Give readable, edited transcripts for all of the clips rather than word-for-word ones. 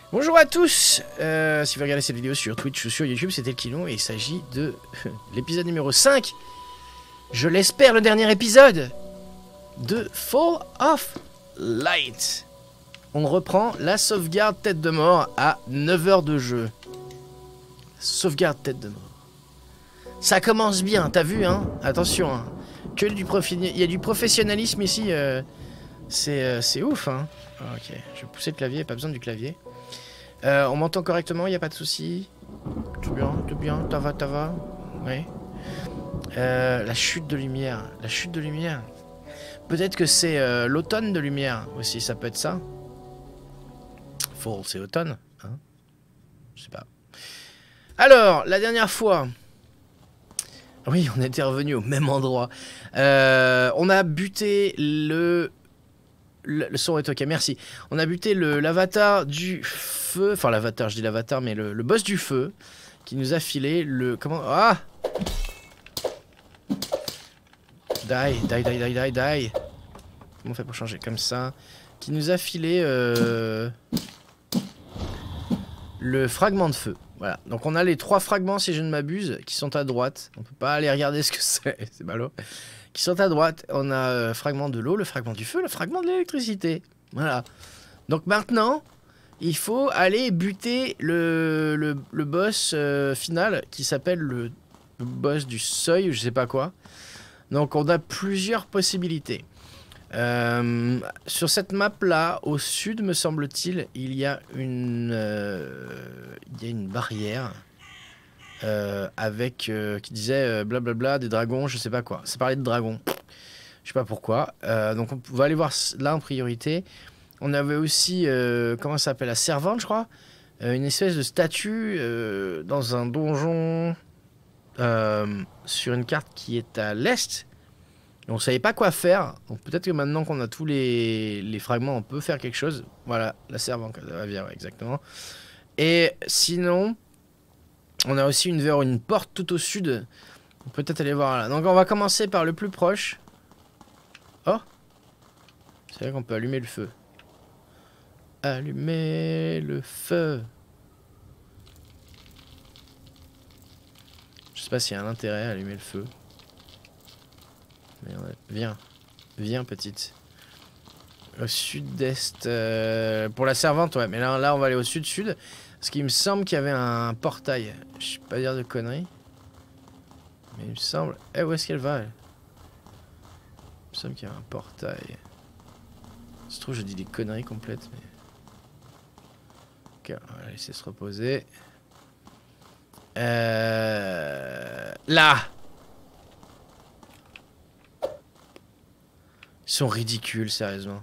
Bonjour à tous. Si vous regardez cette vidéo sur Twitch ou sur YouTube, c'était le Kino et il s'agit de l'épisode numéro 5. Je l'espère, le dernier épisode de Fall of Light. On reprend la sauvegarde tête de mort à 9 heures de jeu. Sauvegarde tête de mort. Ça commence bien, t'as vu, hein? Attention, hein. Il y a du professionnalisme ici. C'est ouf, hein. Ah, ok, je vais pousser le clavier, pas besoin du clavier. On m'entend correctement, il n'y a pas de souci. Tout bien, ça va. Oui. La chute de lumière. La chute de lumière. Peut-être que c'est l'automne de lumière aussi, ça peut être ça. Fall, c'est automne, hein? Je sais pas. Alors, la dernière fois... Oui, on était revenu au même endroit. On a buté le son est ok, merci. On a buté l'avatar du feu. Enfin, l'avatar, je dis l'avatar, mais le boss du feu. Qui nous a filé le... Comment... Ah! Die. Comment on fait pour changer comme ça? Qui nous a filé le fragment de feu. Voilà. Donc on a les 3 fragments, si je ne m'abuse, qui sont à droite. On peut pas aller regarder ce que c'est. C'est ballot. Qui sont à droite. On a fragment de l'eau, le fragment du feu, le fragment de l'électricité. Voilà. Donc maintenant, il faut aller buter le boss final qui s'appelle le boss du seuil, je sais pas quoi. Donc on a plusieurs possibilités. Sur cette map là, au sud me semble-t-il, il y a une barrière avec qui disait blablabla des dragons, je sais pas quoi. Ça parlait de dragons, je sais pas pourquoi. Donc on va aller voir là en priorité. On avait aussi comment ça s'appelle, la servante, je crois, une espèce de statue dans un donjon sur une carte qui est à l'est. On savait pas quoi faire, donc peut-être que maintenant qu'on a tous les fragments, on peut faire quelque chose. Voilà, la servante, ouais, exactement. Et sinon, on a aussi une porte tout au sud. On peut peut-être aller voir là. Donc on va commencer par le plus proche. Oh! C'est vrai qu'on peut allumer le feu. Allumer le feu. Je sais pas s'il y a un intérêt à allumer le feu. Mais viens petite. Au sud-est. Pour la servante, ouais. Mais là, on va aller au sud-sud. Parce qu'il me semble qu'il y avait un portail. Je vais pas dire de conneries. Mais il me semble... Eh, où est-ce qu'elle va, elle? Il me semble qu'il y a un portail. Ça se trouve, je dis des conneries complètes, mais... Ok, on va la laisser se reposer. Là! Ils sont ridicules, sérieusement.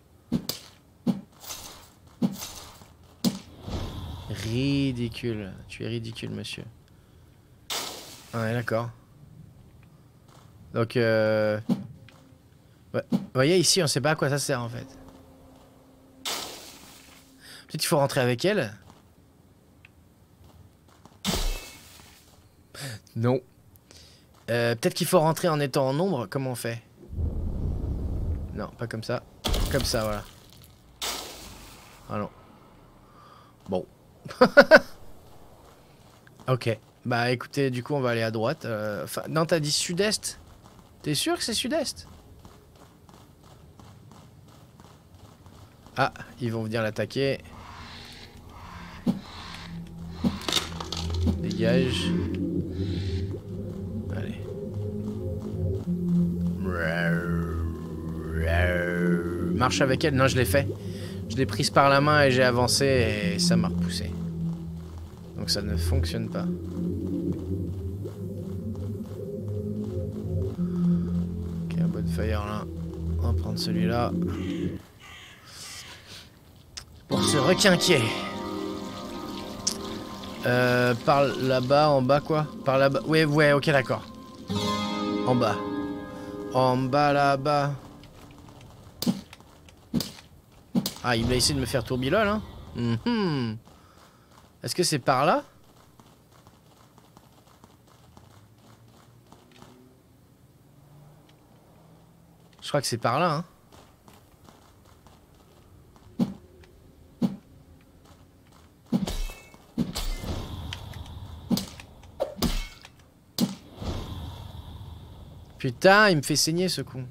Ridicule. Tu es ridicule, monsieur. Ouais, d'accord. Donc, ouais. Vous voyez, ici, on sait pas à quoi ça sert, en fait. Peut-être qu'il faut rentrer avec elle. Non. Peut-être qu'il faut rentrer en étant en nombre. Comment on fait? Non, pas comme ça. Comme ça, voilà. Ah non. Bon. Ok. Bah écoutez, du coup, on va aller à droite. Enfin, non, t'as dit sud-est? T'es sûr que c'est sud-est? Ah, ils vont venir l'attaquer. Dégage. Allez. Marche avec elle. Non, je l'ai fait. Je l'ai prise par la main et j'ai avancé et ça m'a repoussé. Donc ça ne fonctionne pas. Ok, un bonfire là. On va prendre celui-là. Pour se requinquer. Par là-bas, en bas quoi? Par là-bas. Ouais, ok, d'accord. En bas. En bas là-bas. Ah, il va essayer de me faire tourbilol, hein. Est-ce que c'est par là? Je crois que c'est par là, hein. Putain, il me fait saigner ce con.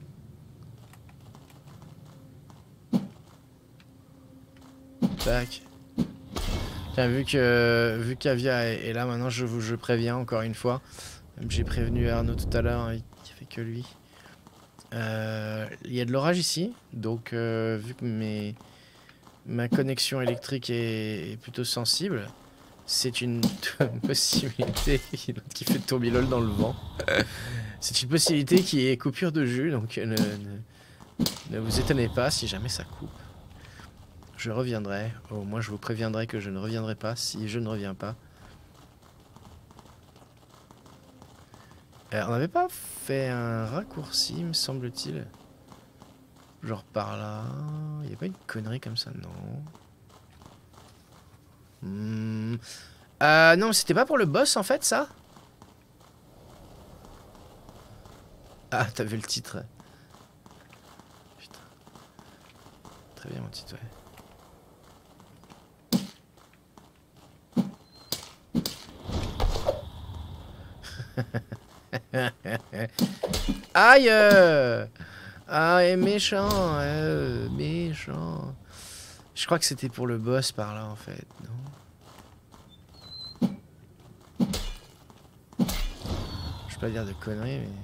Tac. Tiens, vu qu'Avia est là, maintenant je préviens encore une fois. Même j'ai prévenu Arnaud tout à l'heure, hein, il n'y fait que lui. Il y a de l'orage ici, donc vu que ma connexion électrique est plutôt sensible, c'est une possibilité. L'autre qui fait tourbilole dans le vent. C'est une possibilité qui est coupure de jus, donc ne vous étonnez pas si jamais ça coupe. Je reviendrai. Au moins, je vous préviendrai que je ne reviendrai pas si je ne reviens pas. On n'avait pas fait un raccourci, me semble-t-il. Genre par là. Il n'y a pas une connerie comme ça, non. Non, c'était pas pour le boss en fait, ça? Ah, t'as vu le titre. Putain. Très bien, mon titre, ouais. Aïe! Ah, et méchant, méchant. Je crois que c'était pour le boss par là en fait, non? Je vais pas dire de conneries, mais.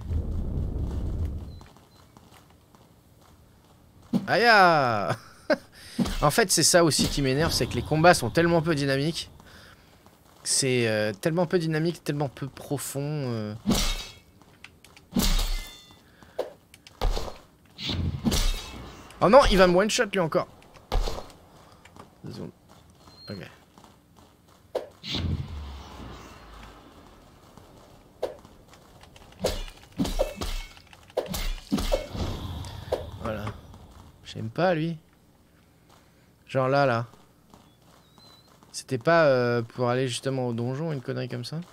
Aïe! Ah. En fait, c'est ça aussi qui m'énerve, c'est que les combats sont tellement peu dynamiques. C'est tellement peu dynamique, tellement peu profond. Oh non, il va me one-shot lui encore. 2 secondes. Ok. Voilà. J'aime pas lui. Genre là. C'était pas pour aller justement au donjon, une connerie comme ça?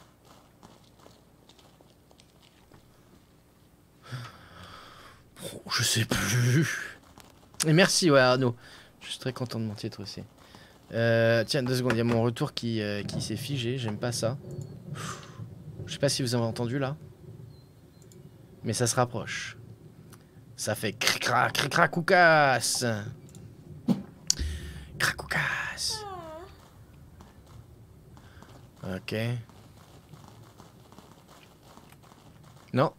Oh, je sais plus. Et merci, ouais, Arnaud. Je suis très content de mon titre aussi. Tiens, 2 secondes, il y a mon retour qui s'est figé. J'aime pas ça. Je sais pas si vous avez entendu là. Mais ça se rapproche. Ça fait cricra, cricra, coucasse. Cracoucasse. Ok. Non.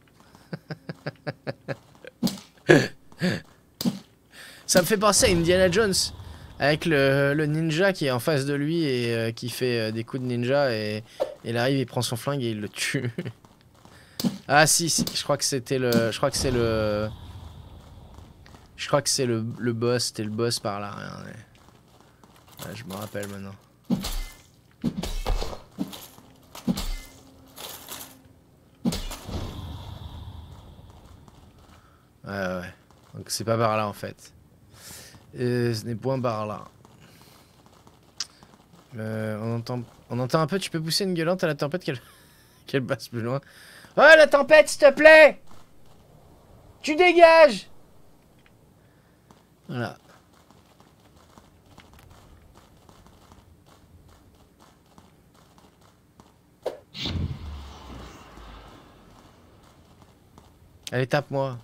Ça me fait penser à Indiana Jones. Avec le ninja qui est en face de lui et qui fait des coups de ninja et il arrive, il prend son flingue et il le tue. Ah si, je crois que c'était le... Je crois que c'est le... Je crois que c'est le boss, c'était le boss par là. Regardez. Ouais, je me rappelle maintenant. Ouais. Donc c'est pas par là en fait. Ce n'est point par là. On entend un peu, tu peux pousser une gueulante à la tempête qu'elle passe plus loin. Oh la tempête, s'il te plaît! Tu dégages! Voilà. Allez, tape-moi.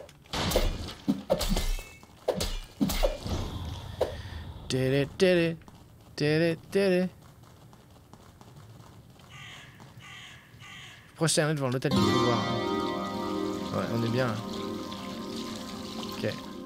Télé, télé, télé, télé. Prochain devant l'hôtel du pouvoir. Ouais, on est bien. Ok.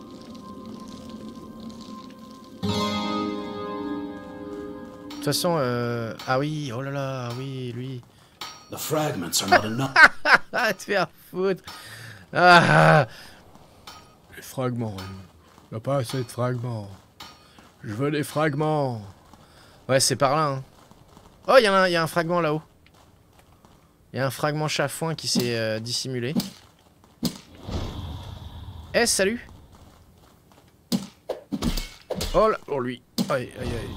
De toute façon, ah oui, oh là là, oui, lui. The fragments are not enough. Ah, te faire foutre. Ah. Les fragments. Il n'y a pas assez de fragments. Je veux des fragments. Ouais, c'est par là. Hein. Oh, il y a un fragment là-haut. Il y a un fragment chafouin qui s'est dissimulé. Eh, salut. Oh là, oh lui. Aïe, aïe, aïe.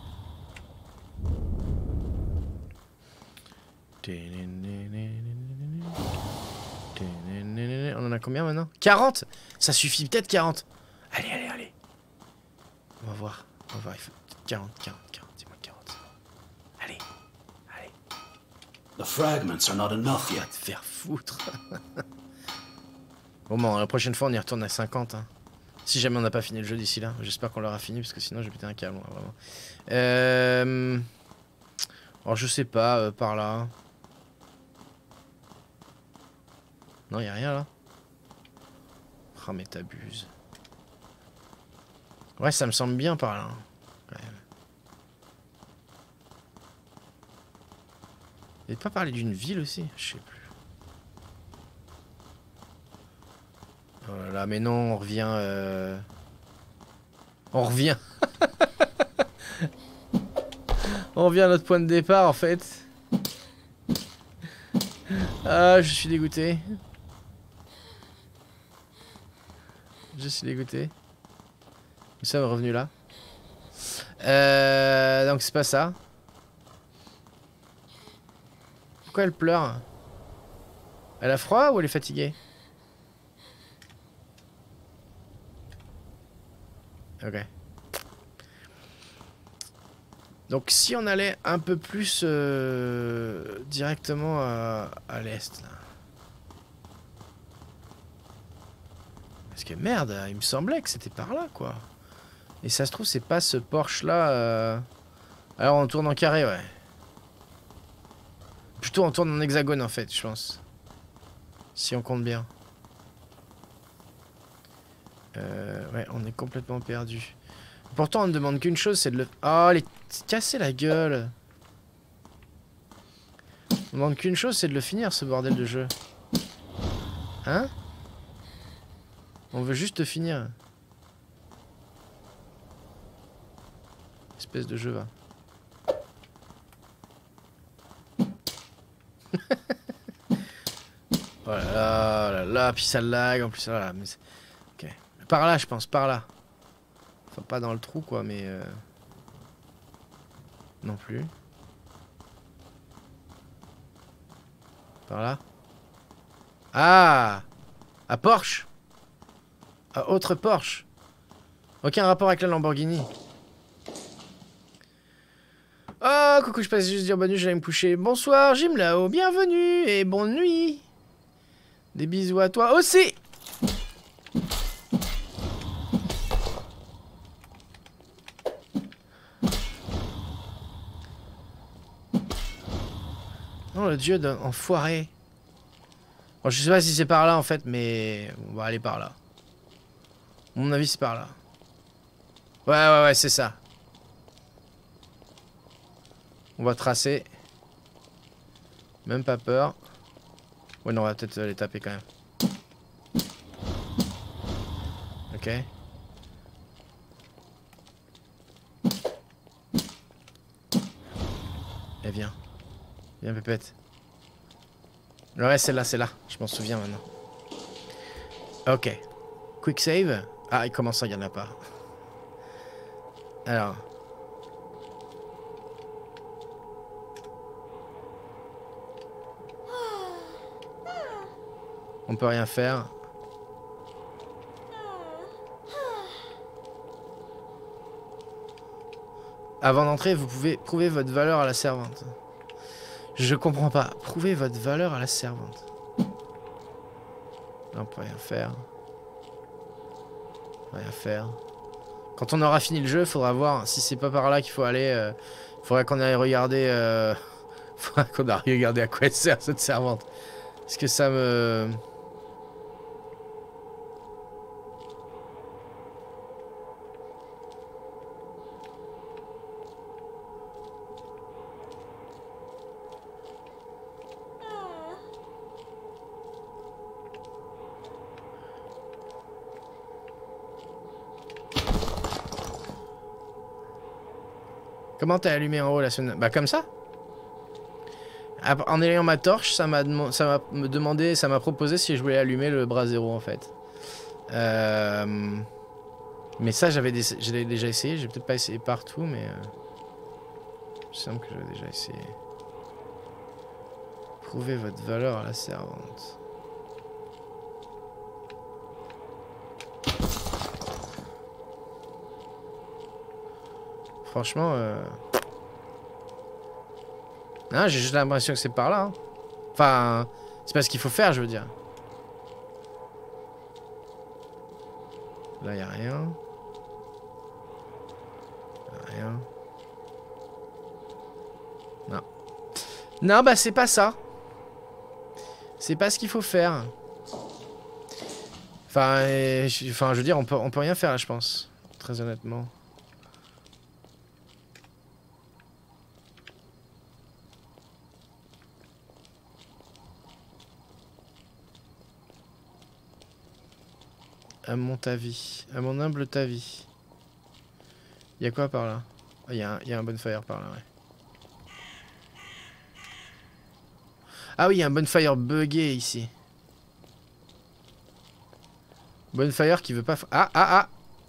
On en a combien maintenant? 40. Ça suffit peut-être 40. Allez, allez, allez. On va voir, il faut 40, dis-moi 40. Allez, allez. The fragments are not enough Va yet. te faire foutre. Au moins, la prochaine fois, on y retourne à 50. Hein. Si jamais on n'a pas fini le jeu d'ici là. J'espère qu'on l'aura fini, parce que sinon, j'ai pété un câble, moi, vraiment. Alors, je sais pas, par là. Non, y'a rien là. Ah, mais t'abuses. Ouais, ça me semble bien par là. Quand même. Il pas parlé d'une ville aussi? Je sais plus. Oh là là, mais non, on revient. On revient. On revient à notre point de départ en fait. Ah, je suis dégoûté. Je suis dégoûté. Nous sommes revenus là. Donc c'est pas ça. Pourquoi elle pleure? Elle a froid ou elle est fatiguée? Ok. Donc si on allait un peu plus directement à l'est là. Parce que merde, il me semblait que c'était par là quoi. Et ça se trouve c'est pas ce Porsche là. Alors on tourne en carré ouais. Plutôt on tourne en hexagone en fait je pense. Si on compte bien. Ouais on est complètement perdu. Pourtant on ne demande qu'une chose, c'est de le... Oh, les... casser la gueule. On ne demande qu'une chose, c'est de le finir, ce bordel de jeu. Hein? On veut juste le finir. Espèce de jeu, va. Oh là là, puis ça lag en plus. Voilà, mais ok. Par là, je pense, par là. Enfin, pas dans le trou, quoi, mais... Non plus. Par là. Ah! À Porsche! À autre Porsche! Aucun rapport avec la Lamborghini. Oh, coucou, je passe juste dire bonne nuit, j'allais me coucher. Bonsoir, Jim là-haut, bienvenue et bonne nuit. Des bisous à toi aussi! Oh le dieu d'enfoiré. Bon, je sais pas si c'est par là en fait, mais on va aller par là. À mon avis, c'est par là. Ouais, c'est ça. On va tracer. Même pas peur. Ouais, non, on va peut-être les taper quand même. Ok. Eh viens. Viens, pépette. Le reste, c'est là. Je m'en souviens maintenant. Ok. Quick save. Ah, il commence, il n'y en a pas. Alors. On peut rien faire. Avant d'entrer, vous pouvez prouver votre valeur à la servante. Je comprends pas. Prouvez votre valeur à la servante. Là, on peut rien faire. Rien faire. Quand on aura fini le jeu, il faudra voir si c'est pas par là qu'il faut aller. Faudra qu'on aille regarder. Faudra qu'on aille regarder à quoi elle sert cette servante. Parce que ça me... Comment t'as allumé en haut la semaine? Bah comme ça. En ayant ma torche, ça m'a demandé, ça m'a proposé si je voulais allumer le bras zéro en fait. Mais ça j'avais déjà essayé, j'ai peut-être pas essayé partout mais... il me semble que j'avais déjà essayé. Prouvez votre valeur à la servante. Franchement, non, j'ai juste l'impression que c'est par là. Hein. Enfin, c'est pas ce qu'il faut faire, je veux dire. Là, y a rien. Rien. Non. Non, bah c'est pas ça. C'est pas ce qu'il faut faire. Enfin, je veux dire, on peut rien faire là, je pense. Très honnêtement. À mon avis. À mon humble avis. Il y a quoi par là? Il y a un bonfire par là, ouais. Ah oui, il y a un bonfire buggé ici. Bonfire qui veut pas... Ah.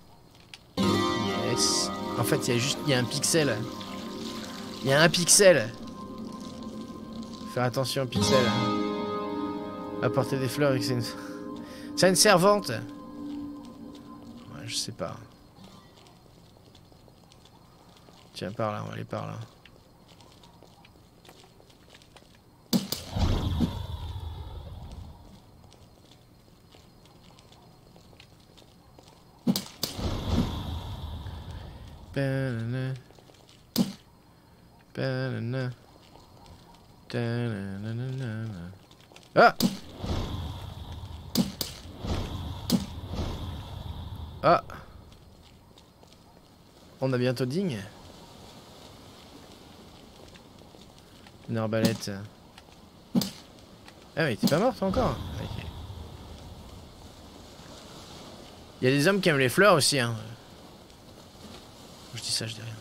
Yes. En fait, il y a un pixel. Il y a un pixel. Faire attention au pixel. Apporter des fleurs et que c'est une... C'est une servante. Ouais, je sais pas. Tiens, par là, on va aller par là. Banana. Banana. Ah! Ah! On a bientôt digne. Une arbalète. Ah oui, t'es pas morte encore? Ok. Il y a des hommes qui aiment les fleurs aussi, hein. Je dis ça, je dis rien.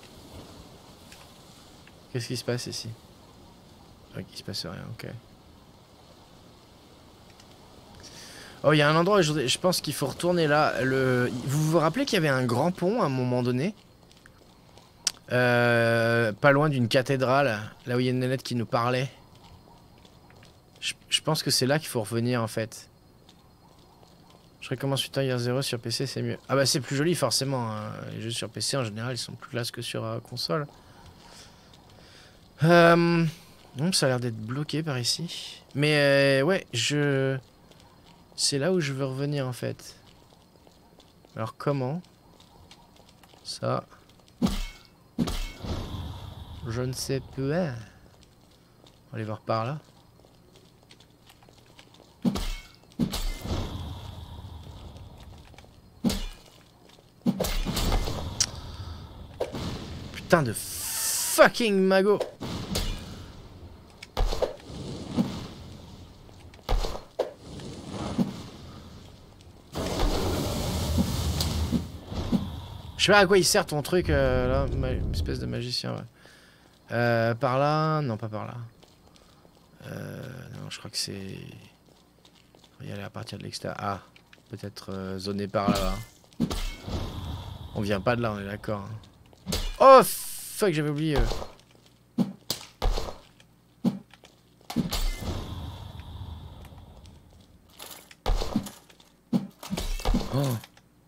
Qu'est-ce qui se passe ici? Ok, il se passe rien, ok. Oh, il y a un endroit où je pense qu'il faut retourner là. Vous vous rappelez qu'il y avait un grand pont à un moment donné? Pas loin d'une cathédrale, là où il y a une nénette qui nous parlait. Je pense que c'est là qu'il faut revenir en fait. Je recommence 8 ans hier 0 sur PC, c'est mieux. Ah bah c'est plus joli forcément, hein. Les jeux sur PC en général ils sont plus classe que sur console. Donc ça a l'air d'être bloqué par ici. Mais ouais, c'est là où je veux revenir en fait. Alors comment? Ça... Je ne sais pas. On va aller voir par là. Putain de fucking magot. Je sais pas à quoi il sert ton truc là, espèce de magicien. Ouais. Par là, non pas par là. Non, je crois que c'est. On va y aller à partir de l'extérieur. Ah, peut-être zoné par là. On vient pas de là, on est d'accord. Oh fuck, j'avais oublié. Oh.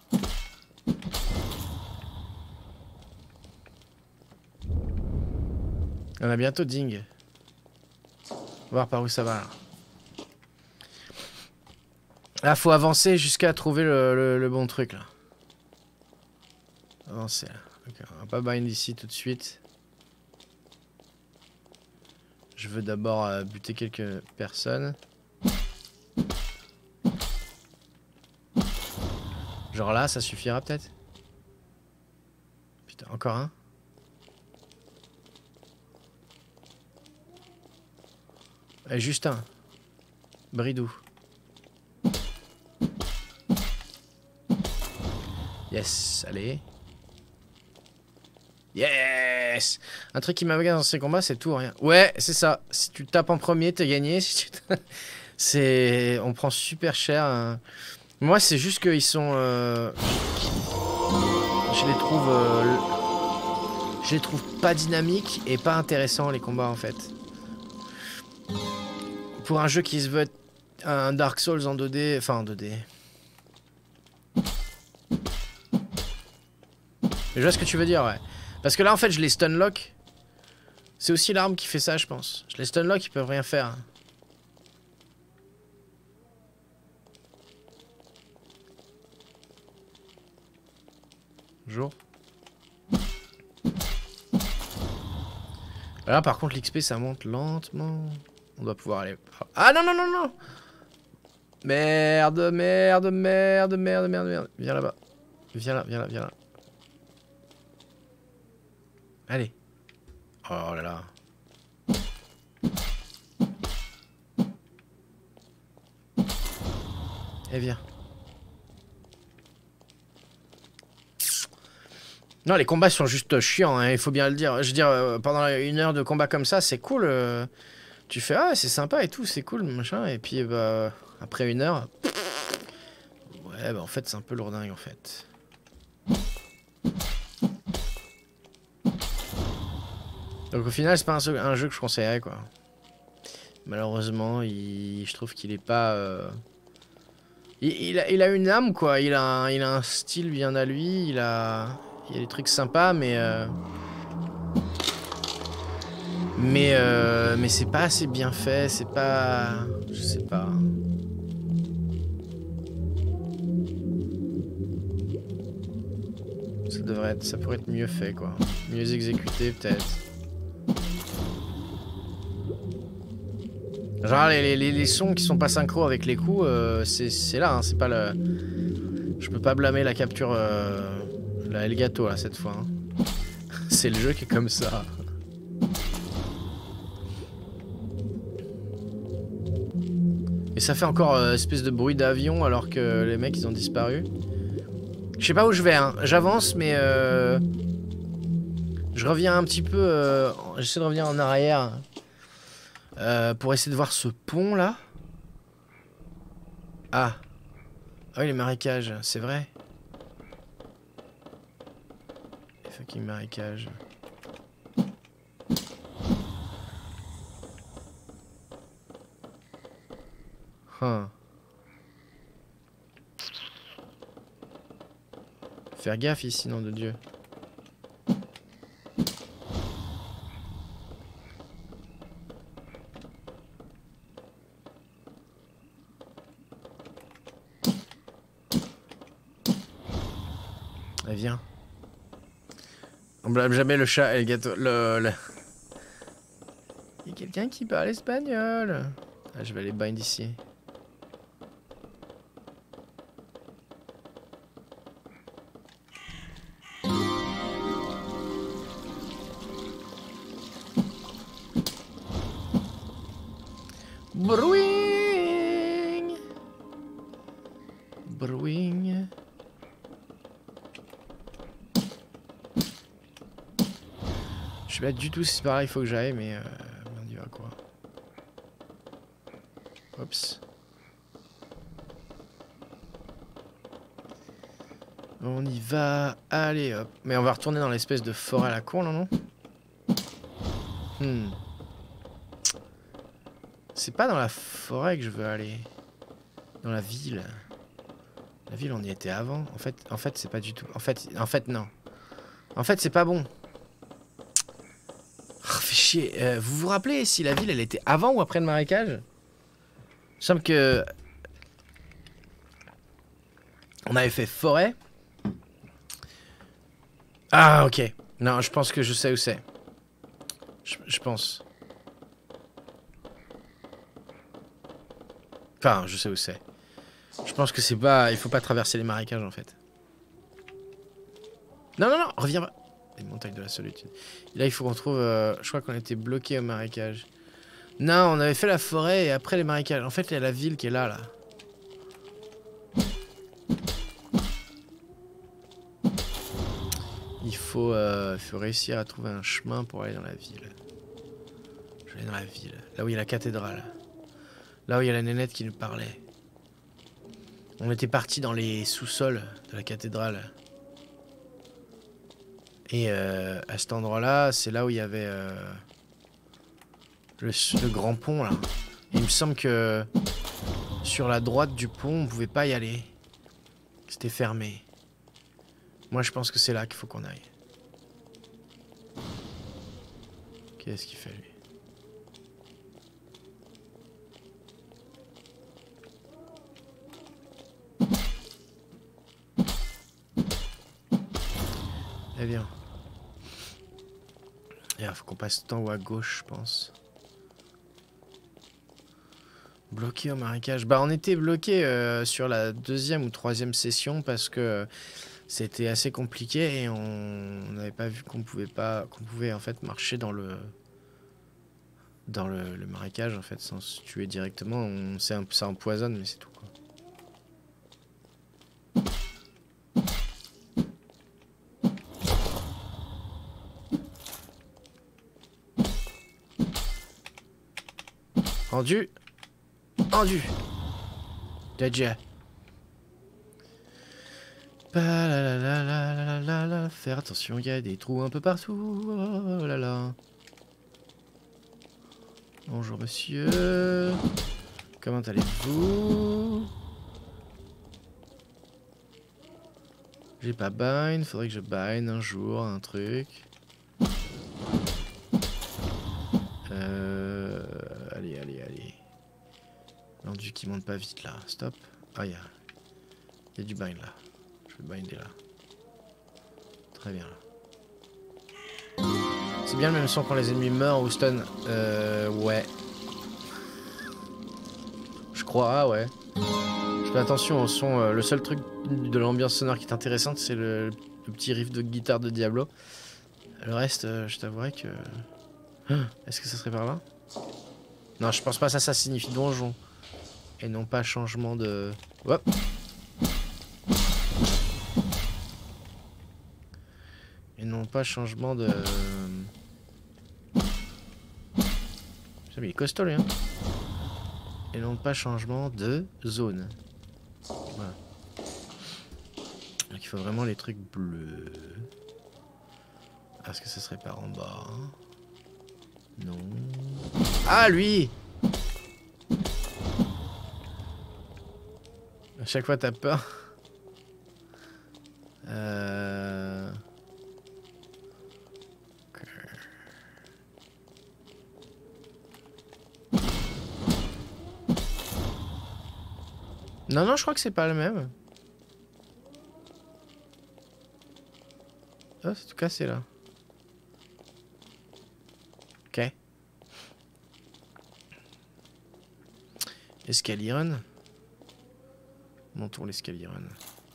On a bientôt ding. Voir par où ça va là. Là faut avancer jusqu'à trouver le bon truc là. Avancer là. Okay, on va pas bind ici tout de suite. Je veux d'abord buter quelques personnes. Genre là ça suffira peut-être. Putain encore un. Juste un. Bridou. Yes, allez. Yes. Un truc qui m'agace dans ces combats, c'est tout ou rien. Ouais, c'est ça. Si tu tapes en premier, t'es gagné. Si tu c'est... On prend super cher. Hein. Moi, c'est juste qu'ils sont... Je les trouve pas dynamiques et pas intéressants, les combats, en fait. Pour un jeu qui se veut être un Dark Souls en 2D... Enfin, en 2D... Je vois ce que tu veux dire, ouais. Parce que là, en fait, je les stunlock. C'est aussi l'arme qui fait ça, je pense. Je les stunlock, ils peuvent rien faire. Bonjour. Là, par contre, l'XP, ça monte lentement. On doit pouvoir aller... Ah non, non, non, non. Merde, merde, merde, merde, merde, merde. Viens là-bas. Viens là, viens là, viens là. Allez. Oh là là. Et viens. Non, les combats sont juste chiants, hein, il faut bien le dire. Je veux dire, pendant 1 heure de combat comme ça, c'est cool. Tu fais, ah, c'est sympa et tout, c'est cool, machin. Et puis, bah, après 1 heure... Ouais, bah en fait, c'est un peu lourdingue, en fait. Donc au final, c'est pas un jeu que je conseillerais, quoi. Malheureusement, je trouve qu'il est pas... Il a une âme, quoi. Il a un style bien à lui. Il y a des trucs sympas, mais c'est pas assez bien fait. C'est pas... Je sais pas. Ça pourrait être mieux fait, quoi. Mieux exécuté, peut-être. Genre les sons qui sont pas synchro avec les coups, c'est là, hein, c'est pas le... Je peux pas blâmer la capture, la Elgato là cette fois. Hein. C'est le jeu qui est comme ça. Et ça fait encore espèce de bruit d'avion alors que les mecs ils ont disparu. Je sais pas où je vais, hein. J'avance mais je reviens un petit peu, j'essaie de revenir en arrière. Pour essayer de voir ce pont là. Ah. Ah oui, les marécages, c'est vrai. Les fucking marécages. Huh. Faire gaffe ici, nom de Dieu. Viens. On blâme jamais le chat et le gâteau. Il y a quelqu'un qui parle espagnol. Ah, je vais aller bind ici. Brewing. Brewing. Je sais pas du tout si c'est par là il faut que j'aille, mais on y va quoi. Oups. On y va, allez hop. Mais on va retourner dans l'espèce de forêt à la con, non? C'est pas dans la forêt que je veux aller. Dans la ville. La ville, on y était avant. En fait c'est pas du tout. En fait, non. En fait, c'est pas bon. Fait chier. Vous vous rappelez si la ville, elle était avant ou après le marécage? Il me semble que... On avait fait forêt. Ah, ok. Non, je pense que je sais où c'est. Je pense. Enfin, je sais où c'est. Je pense que c'est pas... Il faut pas traverser les marécages, en fait. Non, non, non, reviens. Les montagnes de la solitude. Et là, il faut qu'on trouve... je crois qu'on était bloqué au marécage. Non, on avait fait la forêt et après les marécages. En fait, il y a la ville qui est là, là. Il faut réussir à trouver un chemin pour aller dans la ville. Je vais aller dans la ville. Là où il y a la cathédrale. Là où il y a la nénette qui nous parlait. On était parti dans les sous-sols de la cathédrale. Et à cet endroit-là, c'est là où il y avait le grand pont, là. Et il me semble que sur la droite du pont, on pouvait pas y aller. C'était fermé. Moi, je pense que c'est là qu'il faut qu'on aille. Qu'est-ce qu'il fait, lui? bien. Et il faut qu'on passe tout en haut à gauche, je pense. Bloqué au marécage. Bah on était bloqué sur la deuxième ou troisième session parce que c'était assez compliqué et on n'avait pas vu qu'on pouvait en fait marcher dans le marécage en fait sans se tuer directement. Ça empoisonne mais c'est tout quoi. Rendu. Rendu. Déjà. Faire attention, il y a des trous un peu partout. Oh là là. Bonjour monsieur. Comment allez-vous? J'ai pas bind, faudrait que je bind un jour, un truc. Allez, allez, allez. L'enduit qui monte pas vite là, stop. Ah, il y a du bind là. Je vais binder là. Très bien là. C'est bien le même son quand les ennemis meurent ou stun. Ouais. Je crois, ah ouais. Je fais attention au son. Le seul truc de l'ambiance sonore qui est intéressante, c'est le petit riff de guitare de Diablo. Le reste, je t'avouerai que... Est-ce que ça serait par là? Non, je pense pas, ça signifie donjon. Et non pas changement de... Hop. Et non pas changement de... Il est costaud lui, hein. Et non pas changement de zone. Voilà. Donc il faut vraiment les trucs bleus. Est-ce que ça serait par en bas? Non. Ah lui! À chaque fois t'as peur. Okay. Non, non, je crois que c'est pas le même. Ah, c'est tout cassé là. Ok. Escalier run. Montons l'escalier run.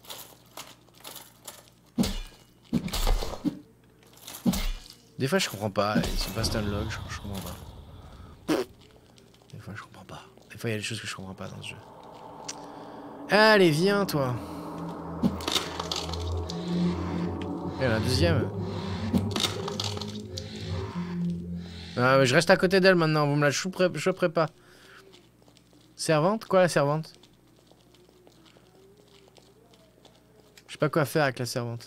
Des fois je comprends pas, ils sont pas stunlock, je comprends pas. Des fois je comprends pas. Des fois il y a des choses que je comprends pas dans ce jeu. Allez, viens toi. Et la deuxième. Ah, mais je reste à côté d'elle maintenant, vous me la choperez pas. Servante? Quoi la servante? Je sais pas quoi faire avec la servante.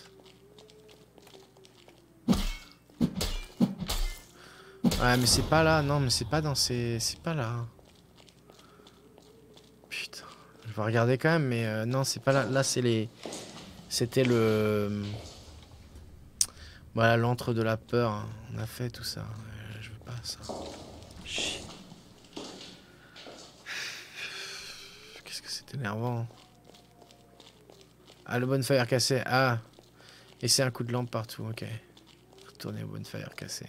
Ouais mais c'est pas là, non mais c'est pas dans ces... C'est pas là. Putain. Je vais regarder quand même mais non c'est pas là. Là c'est les... C'était le... Voilà l'antre de la peur. Hein. On a fait tout ça. Je veux pas ça. Chier. Qu'est-ce que c'est énervant. Ah le bonfire cassé. Ah. Et c'est un coup de lampe partout. Ok. Retournez au bonfire cassé.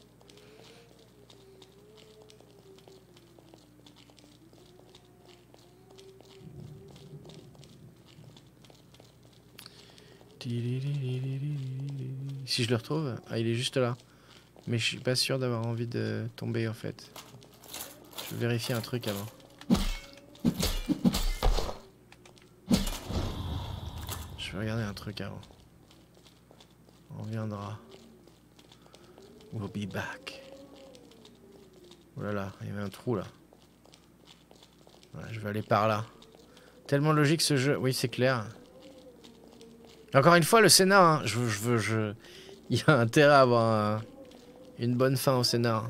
Si je le retrouve, ah il est juste là. Mais je suis pas sûr d'avoir envie de tomber en fait. Je vais vérifier un truc avant. Je vais regarder un truc avant. On reviendra. We'll be back. Oh là là, il y avait un trou là. Ouais, je vais aller par là. Tellement logique ce jeu. Oui, c'est clair. Encore une fois, le scénar, hein, il y a intérêt à avoir une bonne fin au scénar.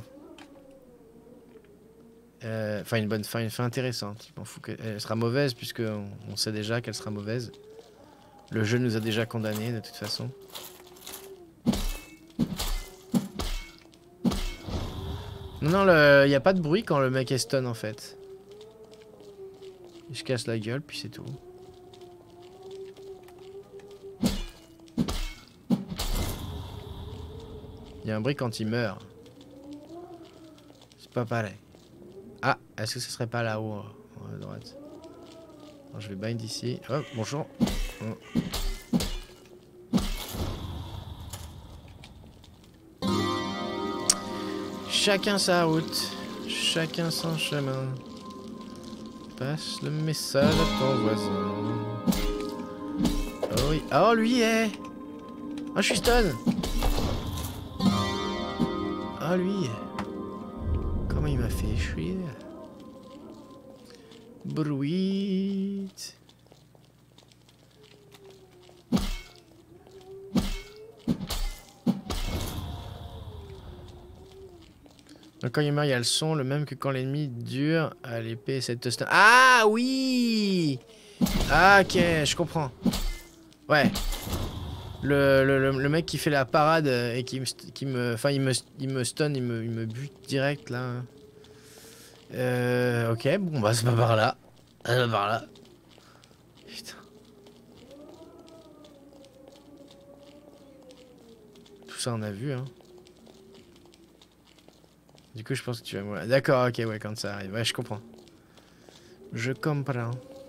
Enfin, une fin intéressante. Je m'en fous qu'elle sera mauvaise, puisque on sait déjà qu'elle sera mauvaise. Le jeu nous a déjà condamnés, de toute façon. Non, il n'y a pas de bruit quand le mec est stun, en fait. Je casse la gueule, puis c'est tout. Il y a un brick quand il meurt. C'est pas pareil. Ah, est-ce que ce serait pas là-haut, à droite? Alors, je vais bind ici. Oh, bonjour. Chacun sa route, chacun son chemin. Passe le message à ton voisin. Oh oui, oh lui est. Oh, je suis stun. Oh lui. Comment il m'a fait fuir. Bruit. Donc quand il meurt, il y a le son, le même que quand l'ennemi dure à l'épée, cette stun. Ah oui. Ah ok, je comprends. Ouais. Le mec qui fait la parade et qui me enfin il me stun, il me bute direct là. Ok, bon bah c'est pas par là. C'est pas par là. Putain. Tout ça on a vu hein. Du coup je pense que tu vas mourir. D'accord, ok, ouais, quand ça arrive. Ouais, je comprends. Je comprends.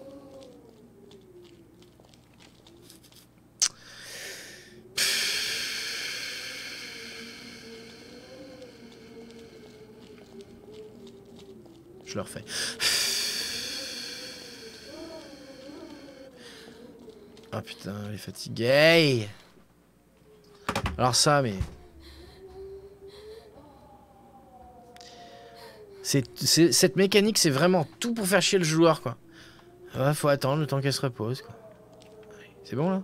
Je le refais. Oh putain, il est fatigué. Alors ça, mais... cette mécanique, c'est vraiment tout pour faire chier le joueur, quoi. Ouais, faut attendre le temps qu'elle se repose, quoi. C'est bon, là?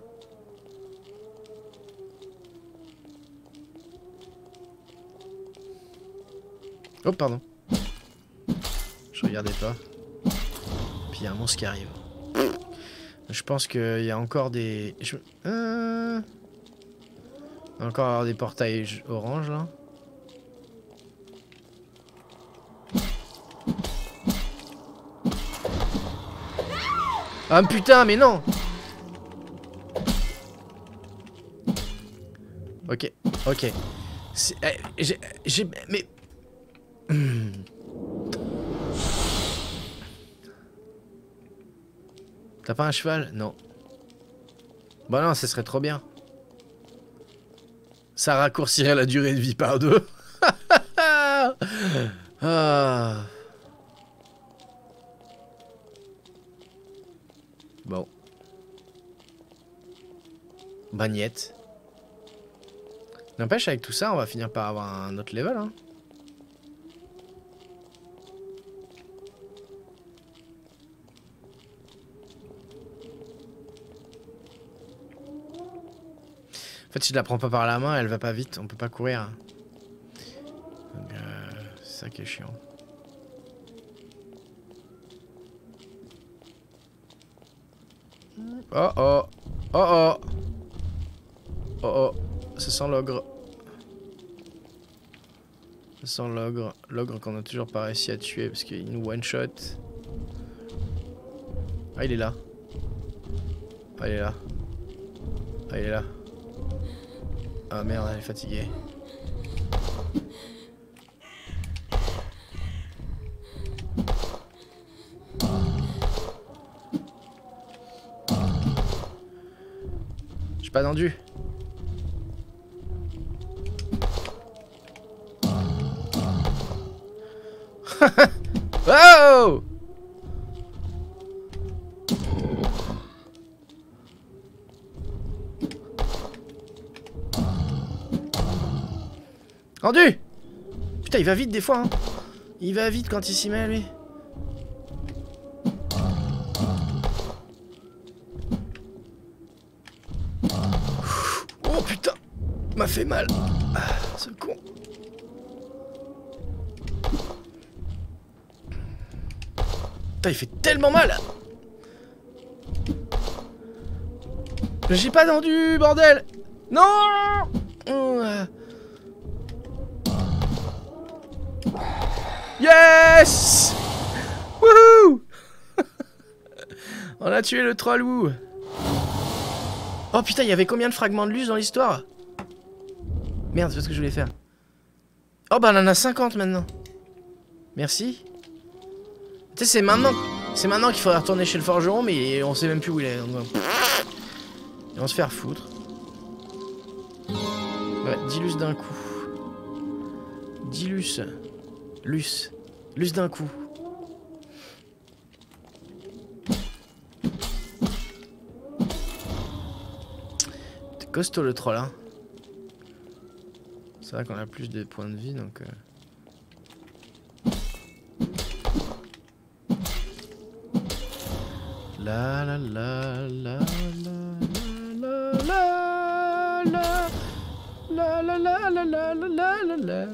Oh, pardon. Je regardais pas. Puis il y a un monstre qui arrive. Je pense qu'il y a encore des... Encore des portails orange, là. Ah putain, mais non. Ok, ok. J'ai... Mais... T'as pas un cheval? Non. Bah non, ce serait trop bien. Ça raccourcirait la durée de vie par 2. Ah. Bon. Bagnette. N'empêche, avec tout ça, on va finir par avoir un autre level, hein. En fait, si je la prends pas par la main, elle va pas vite, on peut pas courir. Donc, c'est ça qui est chiant. Oh oh. Oh oh. Oh oh. Ça sent l'ogre. Ça sent l'ogre. L'ogre qu'on a toujours pas réussi à tuer parce qu'il nous one-shot. Ah, il est là. Ah, il est là. Ah, il est là. Ah merde, elle est fatiguée. J'ai pas tendu. Oh! Rendu! Putain, il va vite des fois, hein. Il va vite quand il s'y met, lui. Oh putain! M'a fait mal. Ah, ce con. Putain, il fait tellement mal! J'ai pas tendu, bordel! Non! Yes! Wouhou! On a tué le troll wou. Oh putain, il y avait combien de fragments de luce dans l'histoire? Merde, c'est pas ce que je voulais faire. Oh bah on en a 50 maintenant. Merci. Tu sais, c'est maintenant qu'il faudrait retourner chez le forgeron, mais on sait même plus où il est. Donc, et on se faire foutre. Ouais, 10 lus d'un coup. 10 lus. Lus d'un coup. T'es costaud le troll, hein. C'est vrai qu'on a plus de points de vie, donc... La la la la la la la la la la la la la la la la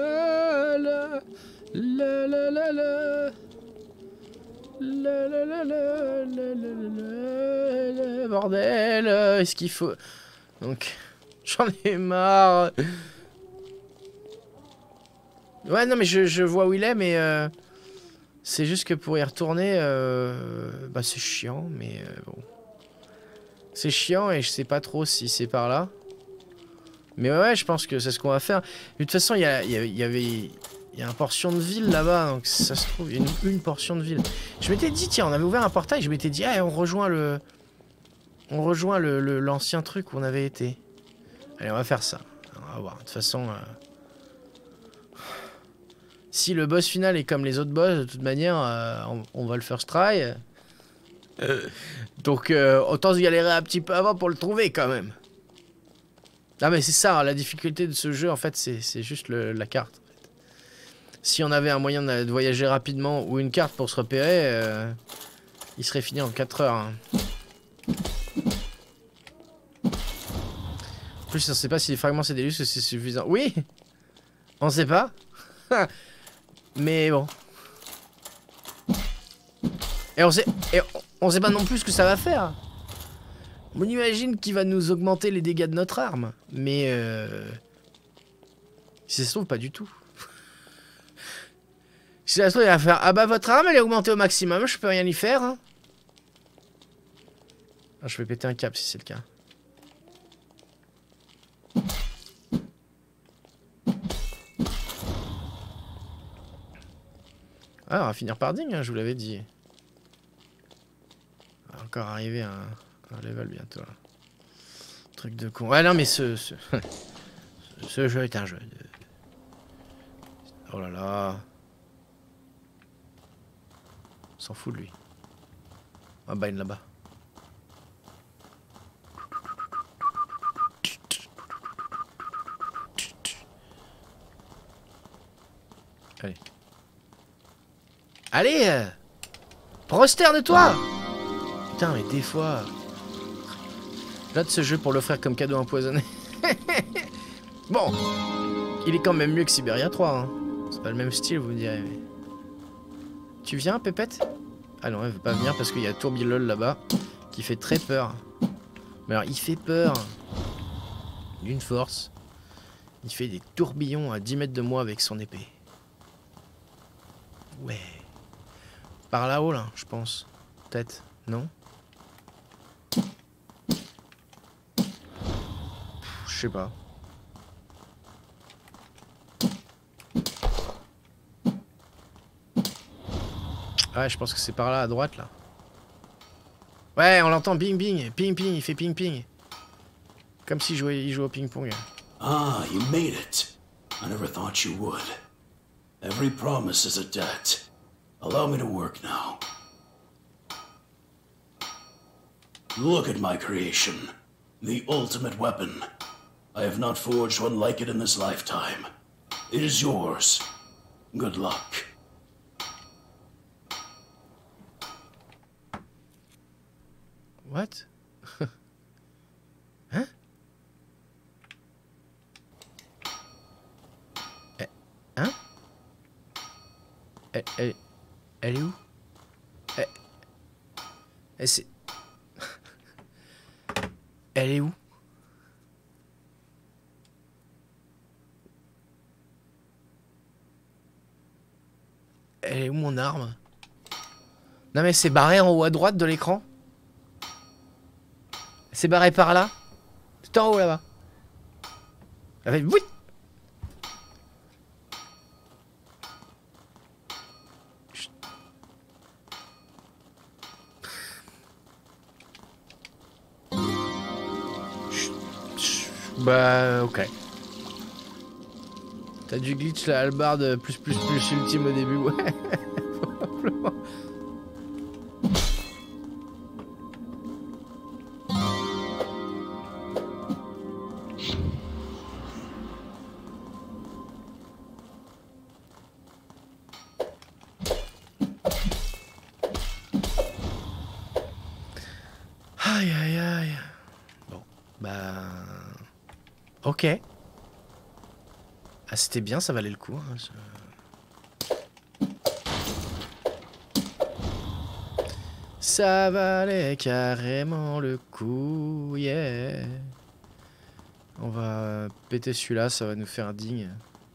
la la la la. La la la la la la. Bordel, est-ce qu'il faut... Donc, j'en ai marre. Ouais, non, mais je vois où il est, mais... c'est juste que pour y retourner, bah c'est chiant, mais bon. C'est chiant et je sais pas trop si c'est par là. Mais ouais, je pense que c'est ce qu'on va faire. De toute façon, il y a une portion de ville là-bas, donc ça se trouve, il y a une portion de ville. Je m'étais dit, tiens, on avait ouvert un portail, je m'étais dit, ah, on rejoint l'ancien truc où on avait été. Allez, on va faire ça. On va voir. De toute façon, si le boss final est comme les autres boss, de toute manière, on va le first try. Donc, autant se galérer un petit peu avant pour le trouver quand même. Ah mais c'est ça, la difficulté de ce jeu en fait c'est juste la carte. Si on avait un moyen de voyager rapidement ou une carte pour se repérer, il serait fini en 4 heures. Hein. En plus on sait pas si les fragments c'est des lustres, c'est suffisant. Oui. On sait pas. Mais bon. Et on sait pas non plus ce que ça va faire. On imagine qu'il va nous augmenter les dégâts de notre arme. Mais si ça se trouve, pas du tout. Si ça se trouve, il va faire... Ah bah votre arme elle est augmentée au maximum, je peux rien y faire. Hein. Ah, je vais péter un câble si c'est le cas. Ah, on va finir par digne, hein, je vous l'avais dit. On va encore arriver à un level bientôt. Là. Truc de con. Ouais, non, mais ce jeu est un jeu de... Oh là là. On s'en fout de lui. On va bind là-bas. Allez. Allez, prosterne-toi. Putain, mais des fois... J'adore ce jeu pour l'offrir comme cadeau empoisonné. Bon, il est quand même mieux que Siberia 3. Hein. C'est pas le même style, vous me direz. Mais... Tu viens, Pépette? Ah non, elle veut pas venir parce qu'il y a Tourbilol là-bas qui fait très peur. Mais alors, il fait peur d'une force. Il fait des tourbillons à 10 mètres de moi avec son épée. Ouais. Par là-haut, là, je pense. Peut-être, non? Je sais pas. Ouais, je pense que c'est par là, à droite, là. Ouais, on l'entend, bing, bing, ping, ping, il fait ping, ping. Comme s'il jouait au ping-pong. Ah, you made it. I never thought you would. Every promise is a debt. Allow me to work now. Look at my creation. The ultimate weapon. I have not forged one like it in this lifetime. It is yours. Good luck. What? Hein? Hein? Elle est où? C'est... Elle est où? Elle est où mon arme? Non mais c'est barré en haut à droite de l'écran. C'est barré par là. C'est en haut là-bas. Elle fait... Oui. Bah, ok. T'as du glitch la hallebarde plus ultime au début, ouais. Probablement. Aïe aïe aïe. Bon, bah... Ok. Ah, c'était bien, ça valait le coup. Hein, ça valait carrément le coup, yeah. On va péter celui-là, ça va nous faire digne.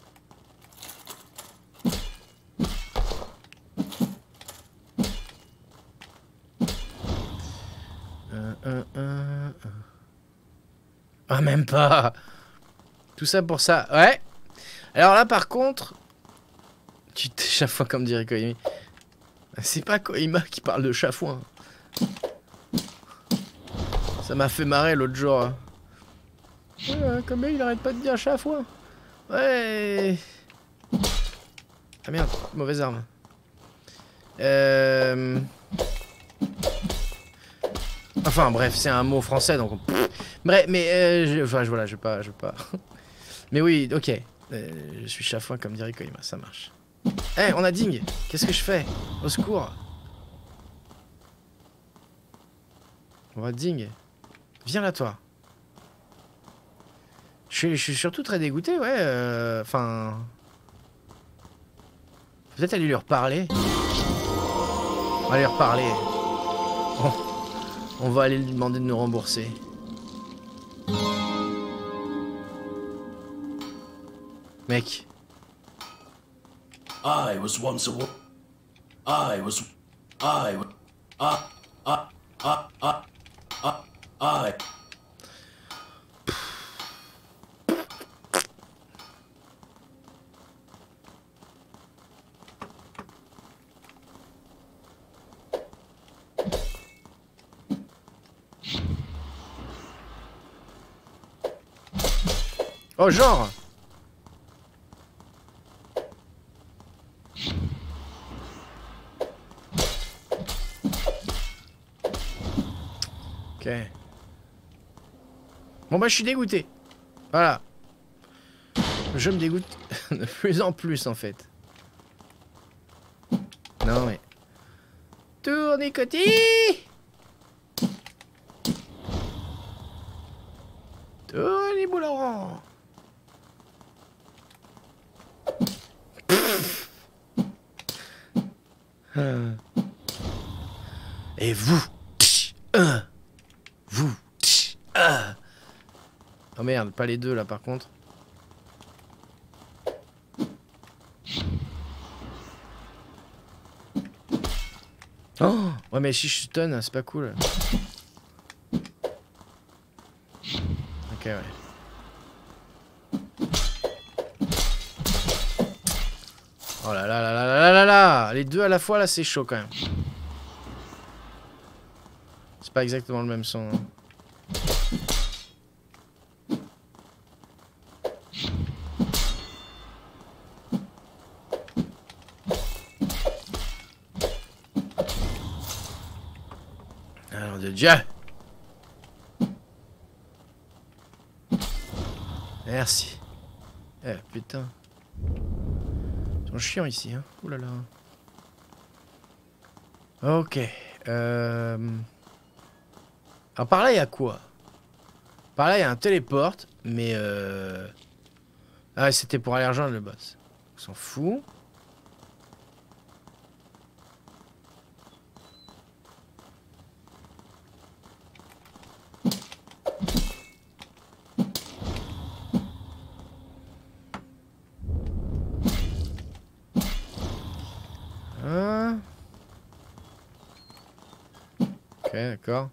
Ah, même pas. Tout ça pour ça, ouais. Alors là, par contre... Tu t'échafouins comme dirait Koimi. C'est pas Koima qui parle de chafouin. Ça m'a fait marrer l'autre jour. Ouais, comme il arrête pas de dire chafouin. Ouais. Ah merde, mauvaise arme. Enfin bref, c'est un mot français donc. Bref, mais enfin voilà, je veux pas. Mais oui, ok. Je suis chafouin comme dirait Koima, ça marche. Eh, hey, on a Ding. Qu'est-ce que je fais? Au secours. On va Ding. Viens là, toi. Je suis surtout très dégoûté, ouais. Enfin... Peut-être aller lui reparler. On va lui reparler. On va aller lui demander de nous rembourser. Mec. I was once a I was Oh, genre. Ok. Bon bah je suis dégoûté. Voilà. Je me dégoûte de plus en plus en fait. Non mais... Tournicotis. Tourniboulant. Et vous, vous, oh merde, pas les deux là par contre. Oh, ouais mais si je stun, c'est pas cool. Ok ouais. Oh là là là là là là là. Les deux à la fois là c'est chaud quand même. C'est pas exactement le même son. Hein. Alors de Dieu. Merci. Eh putain. Ils sont chiants ici hein. Ouh là là. Ok. Alors par là il y a quoi? Par là il y a un téléporte, mais ah ouais, c'était pour aller rejoindre le boss. On s'en fout. Hein? Ok, d'accord.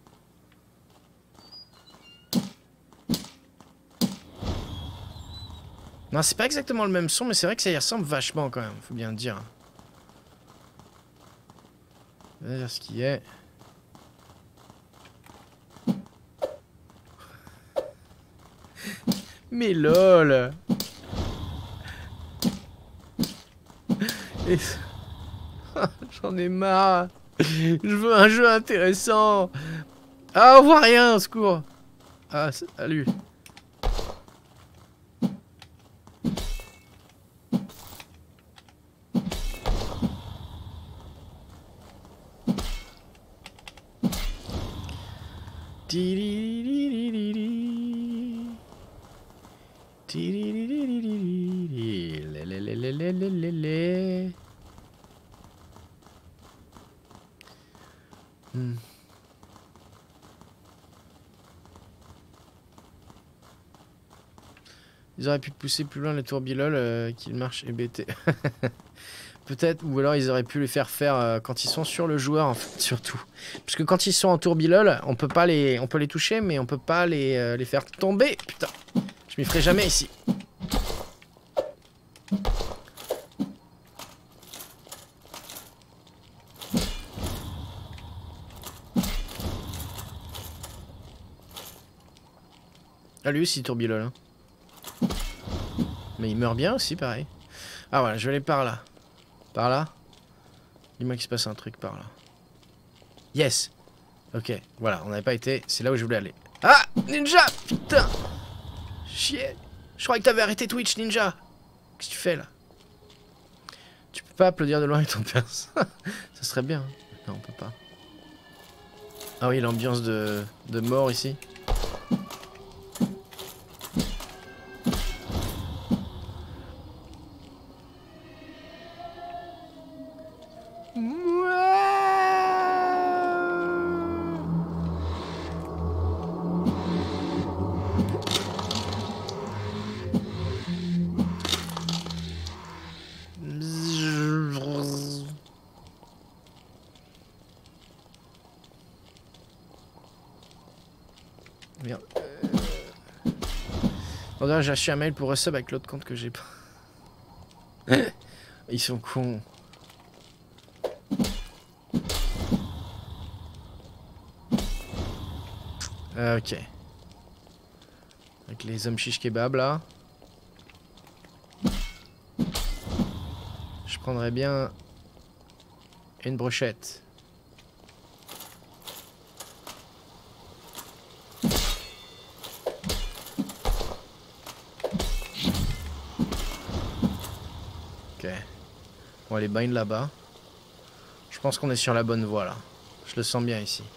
Non, c'est pas exactement le même son, mais c'est vrai que ça y ressemble vachement quand même, faut bien le dire. On va dire ce qui est. Mais lol. Et... J'en ai marre. Je veux un jeu intéressant. Ah, on voit rien, au secours. Ah, salut. Ils auraient pu pousser plus loin le tourbillol qu'il marche hébété. Peut-être, ou alors ils auraient pu les faire faire quand ils sont sur le joueur en fait, surtout. Parce que quand ils sont en tourbillol, on peut les toucher, mais on peut pas les faire tomber. Putain, je m'y ferai jamais ici. Ah lui aussi tourbillol. Hein. Mais il meurt bien aussi, pareil. Ah voilà, je vais aller par là. Par là. Dis-moi qu'il se passe un truc par là. Yes. Ok, voilà, on n'avait pas été. C'est là où je voulais aller. Ah, Ninja. Putain. Chier. Je croyais que t'avais arrêté Twitch, Ninja. Qu'est-ce que tu fais là? Tu peux pas applaudir de loin avec ton perso. Ça serait bien. Non, on peut pas. Ah oui, l'ambiance de mort ici. Merde. Bon, j'ai acheté un mail pour resub avec l'autre compte que j'ai pas. Ils sont cons. Ok. Avec les hommes chiches kebab là. Je prendrais bien une brochette. Ok. On va les bind là-bas. Je pense qu'on est sur la bonne voie là. Je le sens bien ici.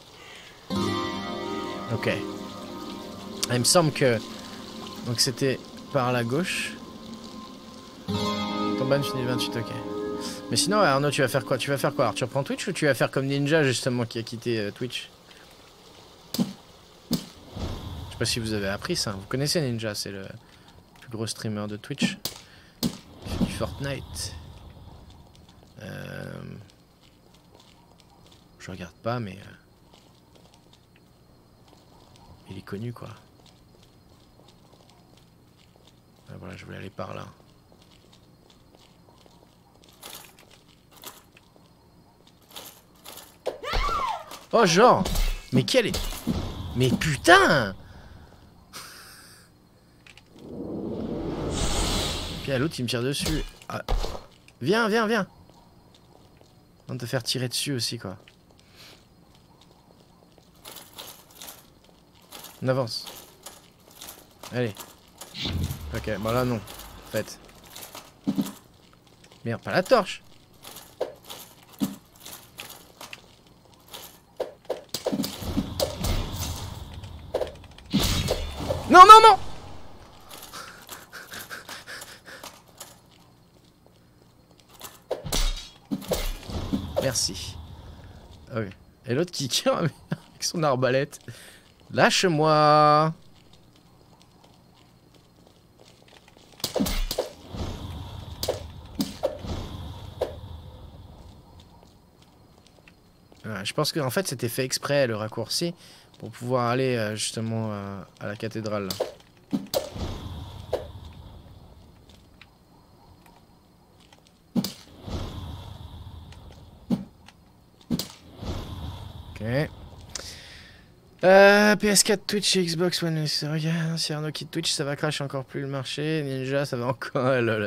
Ok. Il me semble que... Donc c'était par la gauche. Ton ban finit le 28, ok. Mais sinon Arnaud, tu vas faire quoi? Tu vas faire quoi? Alors tu reprends Twitch ou tu vas faire comme Ninja justement qui a quitté Twitch? Je sais pas si vous avez appris ça. Vous connaissez Ninja, c'est le plus gros streamer de Twitch. Il fait du Fortnite. Je regarde pas mais... Il est connu quoi. Ah, voilà, je voulais aller par là. Oh genre. Mais quel est... Mais putain. Puis à l'autre il me tire dessus. Ah. Viens, viens, viens. On va te faire tirer dessus aussi quoi. On avance. Allez. Ok, bon là non. En fait. Merde, pas la torche. Non, non, non. Merci. Ok. Et l'autre qui tire avec son arbalète. Lâche-moi. Ouais, je pense qu'en fait c'était fait exprès le raccourci pour pouvoir aller justement à la cathédrale là. Ok. PS4, Twitch et Xbox One. Regarde, si Arnaud quitte Twitch, ça va crash encore plus le marché. Ninja, ça va encore. Lol.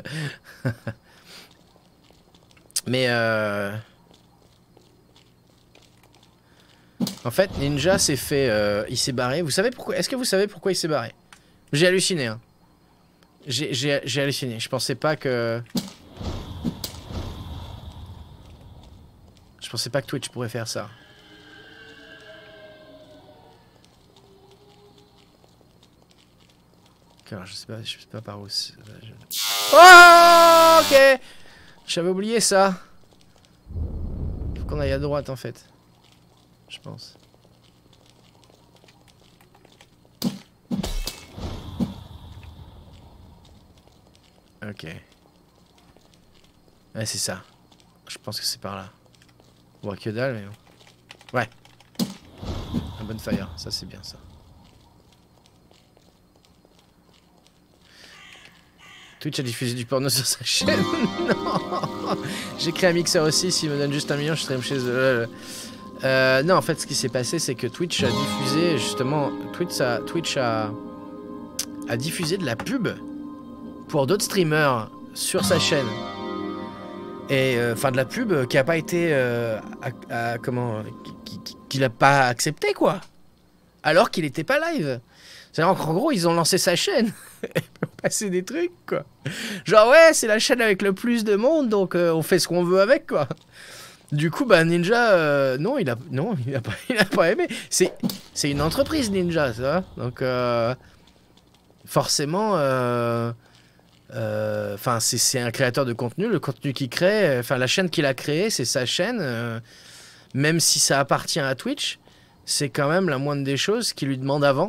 Mais en fait, Ninja s'est fait. Il s'est barré. Vous savez pourquoi? Est-ce que vous savez pourquoi il s'est barré? J'ai halluciné. Hein. J'ai halluciné. Je pensais pas que. Je pensais pas que Twitch pourrait faire ça. Alors, je sais pas par où. Oh, ok. J'avais oublié ça. Faut qu'on aille à droite en fait. Je pense. Ok. Ouais, c'est ça. Je pense que c'est par là. On voit que dalle, mais bon. Ouais. Un bonfire, ça c'est bien ça. Twitch a diffusé du porno sur sa chaîne. Non. J'ai créé un mixeur aussi. S'il me donne juste 1 million, je stream chez eux. Non, en fait, ce qui s'est passé, c'est que Twitch a diffusé, justement, Twitch a diffusé de la pub pour d'autres streamers sur sa chaîne. Et enfin, de la pub qui a pas été, qu'il a pas accepté, quoi. Alors qu'il était pas live. C'est-à-dire qu'en gros, ils ont lancé sa chaîne. Et ont passé des trucs, quoi. Genre, ouais, c'est la chaîne avec le plus de monde, donc on fait ce qu'on veut avec, quoi. Du coup, bah, Ninja, non, il a pas aimé. C'est une entreprise, Ninja, ça. Donc, forcément, enfin, c'est un créateur de contenu. Le contenu qu'il crée, enfin, la chaîne qu'il a créée, c'est sa chaîne. Même si ça appartient à Twitch, c'est quand même la moindre des choses qu'il lui demande avant.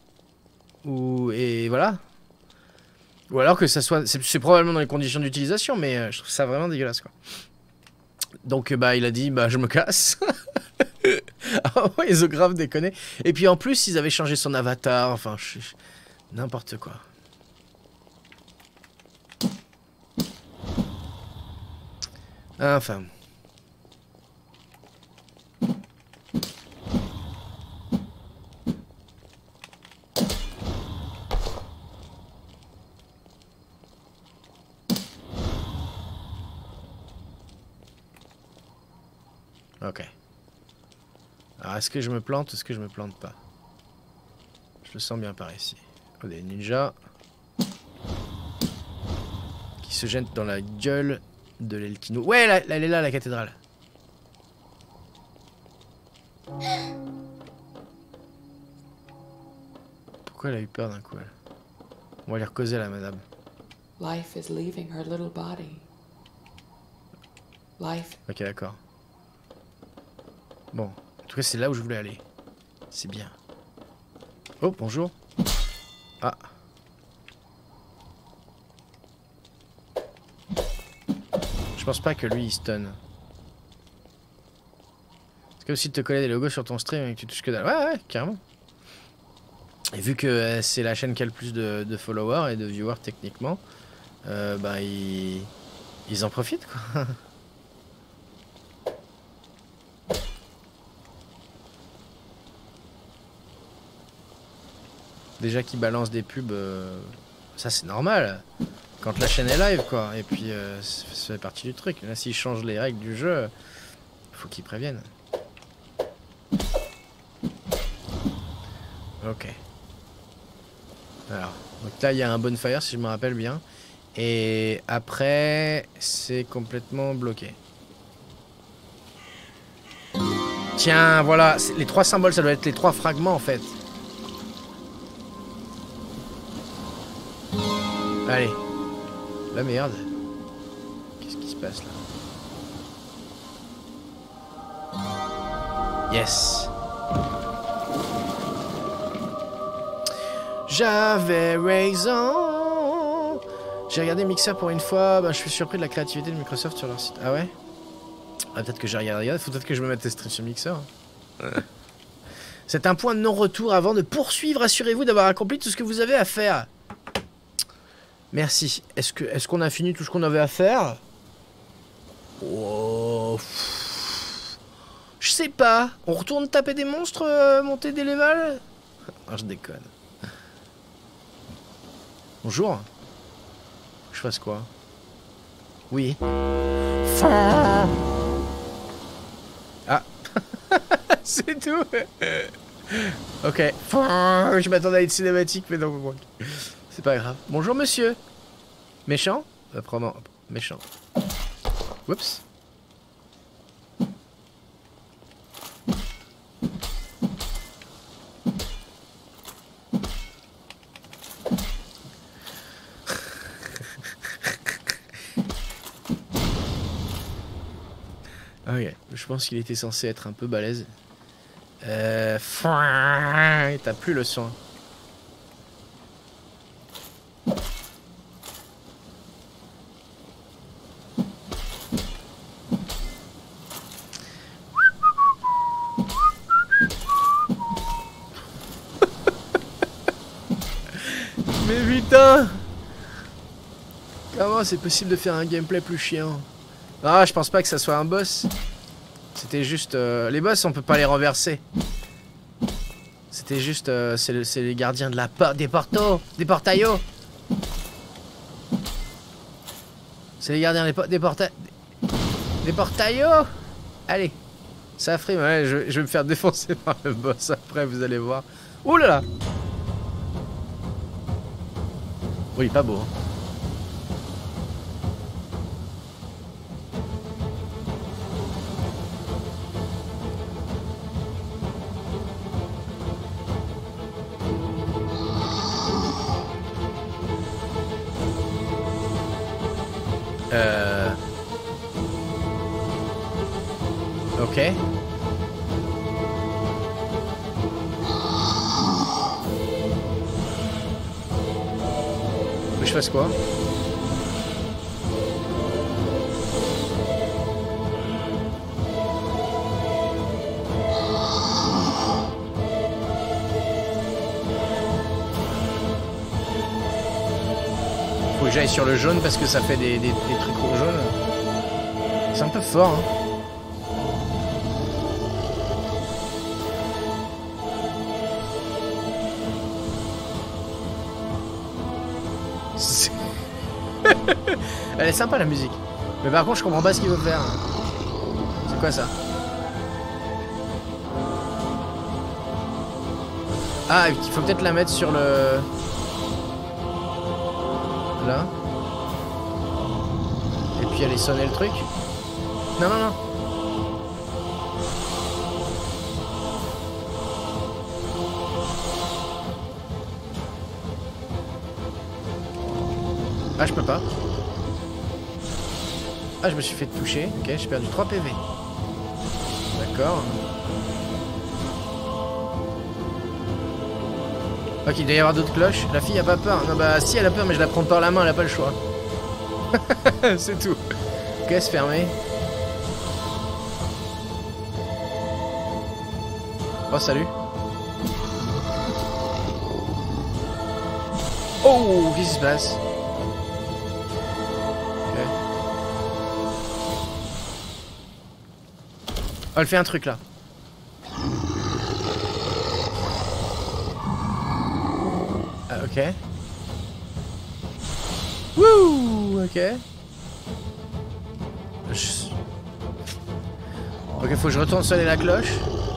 Et voilà. Ou alors que ça soit... C'est probablement dans les conditions d'utilisation, mais je trouve ça vraiment dégueulasse, quoi. Donc, bah, il a dit, bah, je me casse. Ah ouais, ils ont grave déconné. Et puis, en plus, ils avaient changé son avatar. Enfin, n'importe quoi. Enfin... Ok. Alors, est-ce que je me plante ou est-ce que je me plante pas? Je le sens bien par ici. Oh, des ninjas qui se jettent dans la gueule de l'Elkino. Ouais, elle est là, la cathédrale. Pourquoi elle a eu peur d'un coup, elle? On va aller causer la madame. Life is leaving her little body. Life. Ok, d'accord. Bon, en tout cas, c'est là où je voulais aller. C'est bien. Oh, bonjour. Ah. Je pense pas que lui, il stun. Est-ce que aussi de te coller des logos sur ton stream et que tu touches que dalle? Ouais, ouais, carrément. Et vu que c'est la chaîne qui a le plus de followers et de viewers techniquement, bah ils en profitent, quoi. Déjà qu'ils balancent des pubs, ça c'est normal. Quand la chaîne est live, quoi. Et puis ça fait partie du truc. Là, s'ils changent les règles du jeu, faut qu'ils préviennent. Ok. Alors, donc là il y a un bonfire si je me rappelle bien. Et après, c'est complètement bloqué. Tiens, voilà, les 3 symboles, ça doit être les 3 fragments en fait. Allez. La merde. Qu'est-ce qui se passe là? Yes. J'avais raison. J'ai regardé Mixer pour une fois. Bah, je suis surpris de la créativité de Microsoft sur leur site. Ah ouais? Ah, peut-être que j'ai regardé. Faut peut-être que je me mette à stream sur Mixer. C'est un point de non-retour avant de poursuivre. Assurez-vous d'avoir accompli tout ce que vous avez à faire. Merci. Est-ce qu'on a fini tout ce qu'on avait à faire? Oh, je sais pas. On retourne taper des monstres, monter des levels? Non, je déconne. Bonjour. Je fasse quoi? Oui. Ah. C'est tout. Ok. Je m'attendais à une cinématique, mais non. C'est pas grave. Bonjour, monsieur. Méchant? Probablement. Méchant. Oups. Ok, je pense qu'il était censé être un peu balèze. T'as plus le son. Mais putain! Comment c'est possible de faire un gameplay plus chiant? Ah, je pense pas que ça soit un boss. C'était juste... les boss, on peut pas les renverser. C'était juste... c'est les gardiens de la porte... Des portos! Des portaillos! C'est les gardiens des portaillos! Allez! Ça frime, ouais, je vais me faire défoncer par le boss après, vous allez voir. Ouh là là! Oui, pas beau. Hein. Ok. Mais je fasse quoi? Faut que j'aille sur le jaune parce que ça fait des trucs jaunes. C'est un peu fort, hein. Elle est sympa la musique. Mais par contre je comprends pas ce qu'il veut faire. C'est quoi ça? Ah, il faut peut-être la mettre sur le... Là. Et puis aller sonner le truc. Non, non, non. Ah, je peux pas. Ah, je me suis fait toucher. Ok, j'ai perdu 3 PV. D'accord. Ok, il doit y avoir d'autres cloches. La fille a pas peur. Non, bah si, elle a peur, mais je la prends par la main, elle a pas le choix. C'est tout. Ok, c'est fermé. Oh, salut. Oh, qu'est-ce qui se passe? Oh, elle fait un truc là. Ah, ok. Wouh, ok. Ok, faut que je retourne sonner la cloche.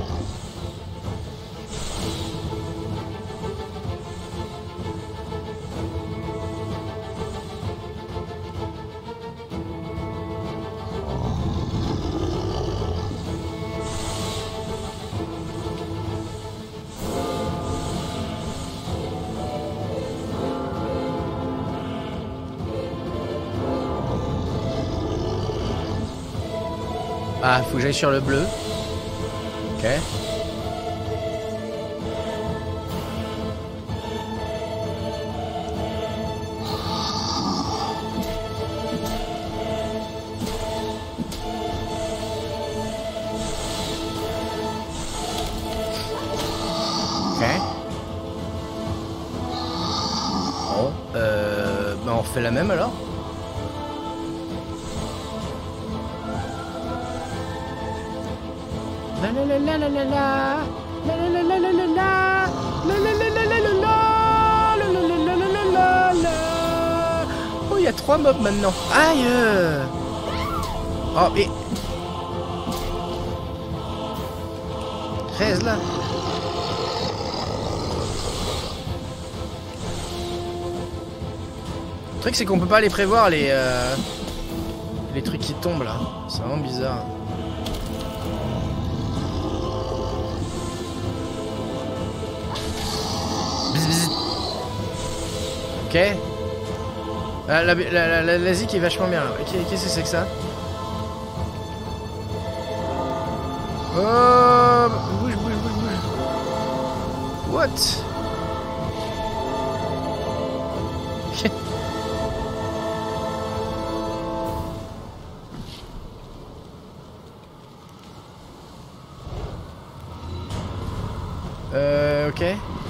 Ah, faut que j'aille sur le bleu. Ok. Ok. Bon, bah on refait la même alors. La la la la la la la. La la la la la la la. La la la la la la la. La la la la la la la. Oh, il y a 3 mobs maintenant. Aïe. Oh, mais... Reste là. Le truc c'est qu'on peut pas les prévoir les trucs qui tombent là. C'est vraiment bizarre. Bzz, bzz. Ok. La zik est vachement bien là. Qu'est-ce que c'est que ça? Oh, bouge. What? Ok.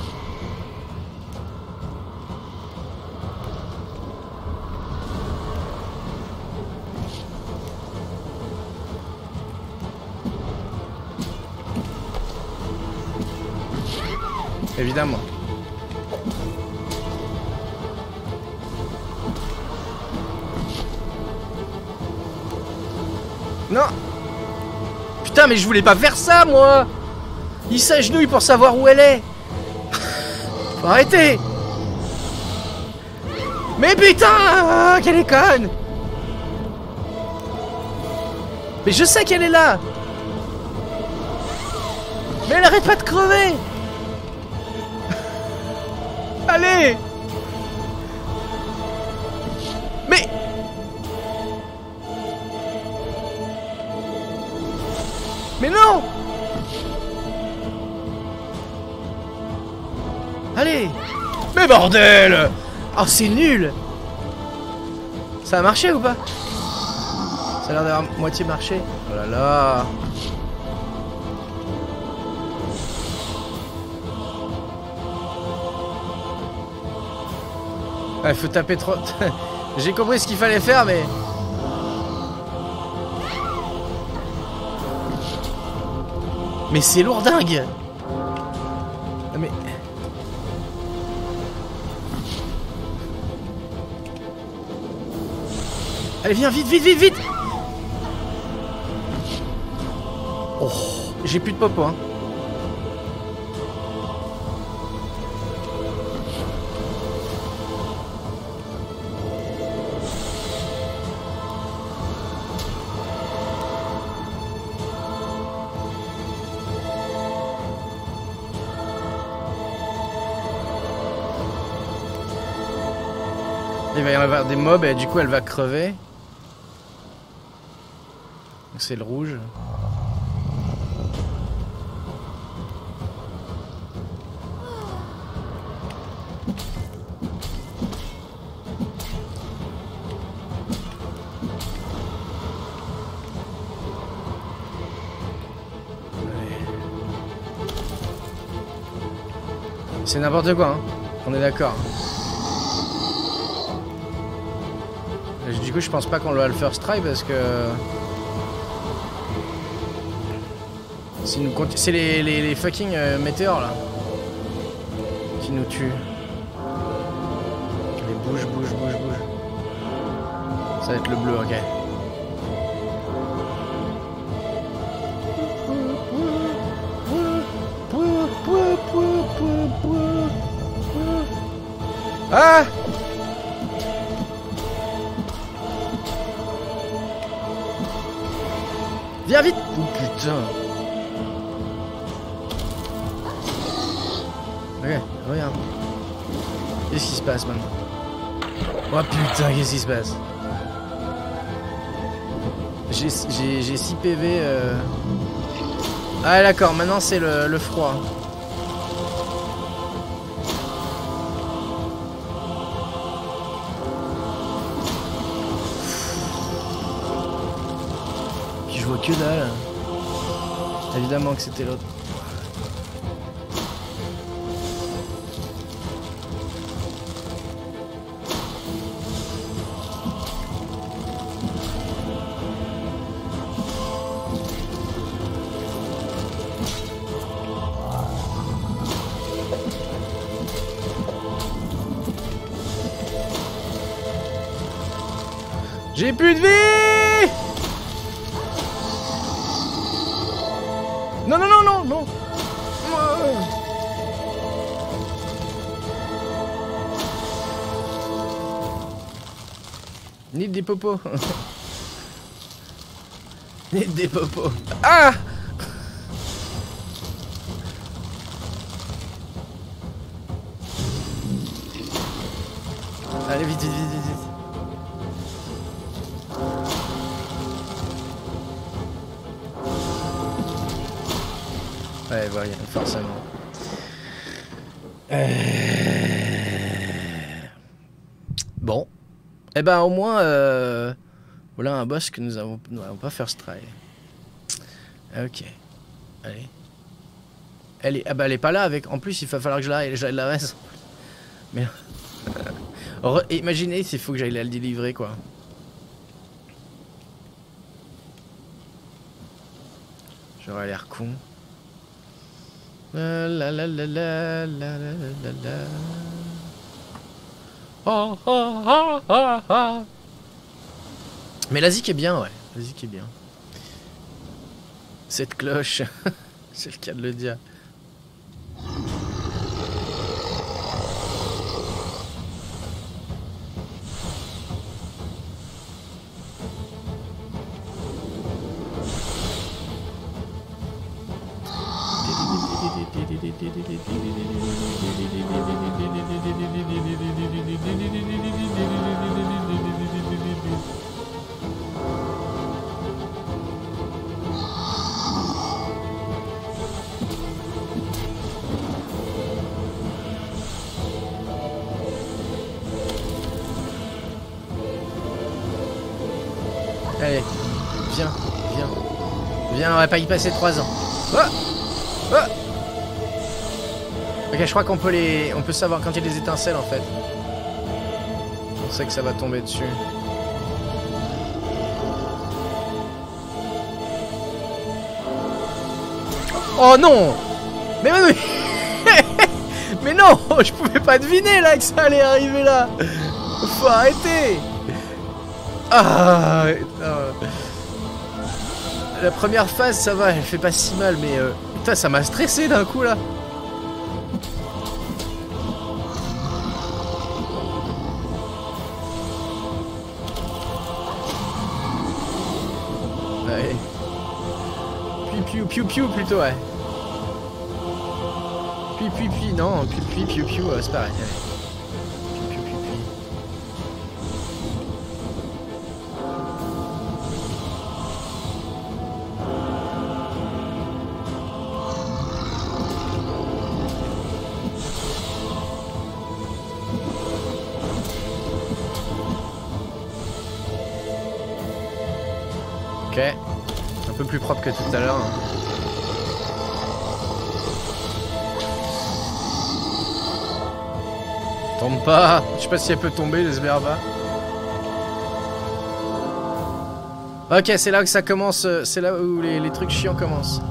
Évidemment. Non. Putain, mais je voulais pas faire ça, moi. Il s'agenouille pour savoir où elle est. Faut arrêter. Mais putain, qu'elle est conne. Mais je sais qu'elle est là. Mais elle arrête pas de crever. Allez. Mais non. Allez. Mais bordel. Oh, c'est nul. Ça a marché ou pas? Ça a l'air d'avoir moitié marché. Oh là là. Ouais, faut taper trop. J'ai compris ce qu'il fallait faire, mais... Mais c'est lourdingue. Mais... Allez, viens, vite, vite, vite, vite. Oh, j'ai plus de popo, hein. Il va y avoir des mobs et du coup elle va crever. C'est le rouge. C'est n'importe quoi, hein. On est d'accord. Du coup, je pense pas qu'on va le first try parce que... C'est les fucking météores là qui nous tuent. Allez, bouge, bouge, bouge, bouge. Ça va être le bleu, ok. Ah! Viens vite! Oh putain! Ok, regarde. Qu'est-ce qui se passe maintenant? Oh putain, qu'est-ce qui se passe? J'ai 6 PV. Ah d'accord, maintenant c'est le froid. Puis je vois que dalle. Évidemment que c'était l'autre. J'ai plus de vie. Non, non, non, non, non. Need des popos. Need des popos. Ah! Allez, vite, vite, vite, vite, vite. Ouais, voilà, forcément. Bon. Eh ben, au moins, voilà un boss que nous n'avons pas first try. Ok. Allez. Elle est, ah bah, elle est pas là avec. En plus, il va falloir que j'aille la reste. Mais. Imaginez s'il faut que j'aille la délivrer, quoi. J'aurais l'air con. La la la la la la la la. Oh, oh, oh, oh, oh. Mais la zik est bien, ouais. La zik est bien. Cette cloche, c'est le cas de le dire. Allez, viens, viens. Viens, on va pas y passer 3 ans. Oh, oh. Ok, je crois qu'on peut on peut savoir quand il y a des étincelles en fait. On sait que ça va tomber dessus. Oh non! Mais mais non! Je pouvais pas deviner là que ça allait arriver là! Faut arrêter! Ah! La première phase ça va, elle fait pas si mal, mais putain, ça m'a stressé d'un coup là! Ouais. Piu piu plutôt, ouais. Puis non, piu c'est pareil. Ouais. Piu. Ok. Un peu plus propre que tout à l'heure. Hein. Tombe pas. Je sais pas si elle peut tomber, j'espère pas. Ok, c'est là que ça commence. C'est là où les trucs chiants commencent.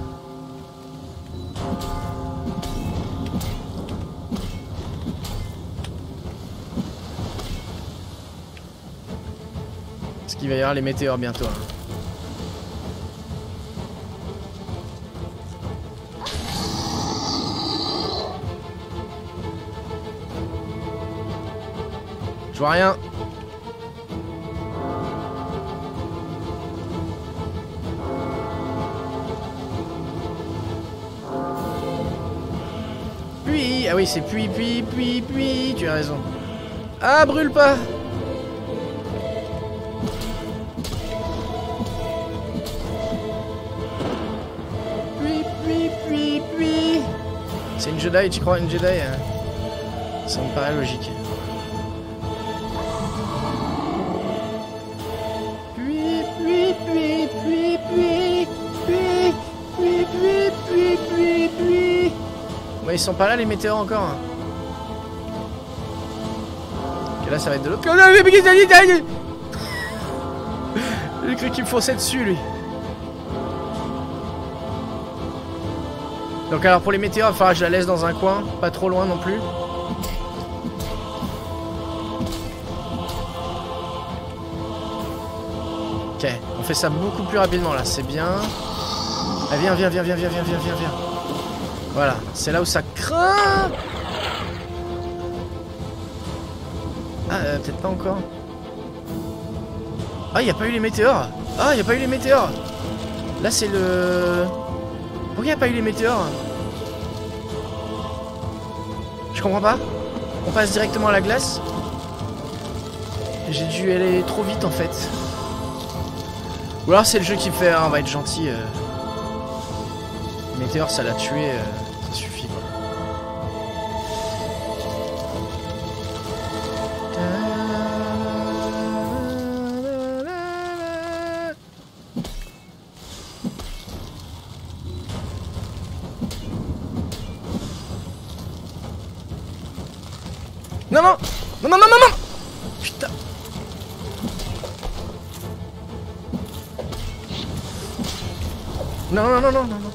Parce qu'il va y avoir les météores bientôt. Hein. Je vois rien. Puis, ah oui, c'est puis, tu as raison. Ah, brûle pas. Puis. C'est une Jedi, tu crois une Jedi hein? Ça me paraît logique. Ouais, ils sont pas là les météores encore. Hein. Ok, là ça va être de l'autre côté. J'ai cru qu'il me fonçait dessus lui. Donc alors pour les météores, il va falloir que je la laisse dans un coin, pas trop loin non plus. Ok, on fait ça beaucoup plus rapidement là, c'est bien. Allez, viens, viens, viens, viens, viens, viens, viens, viens, viens. Voilà, c'est là où ça craint. Ah, peut-être pas encore. Ah, il n'y a pas eu les météores. Ah, il n'y a pas eu les météores. Là, c'est le... Pourquoi il n'y a pas eu les météores? Je comprends pas. On passe directement à la glace. J'ai dû aller trop vite en fait. Ou alors c'est le jeu qui me fait, ah, on va être gentil. Météore, ça l'a tué, ça suffit quoi. Non, non, non, non, non, non, non. Putain. Non, non, non, non, non, non.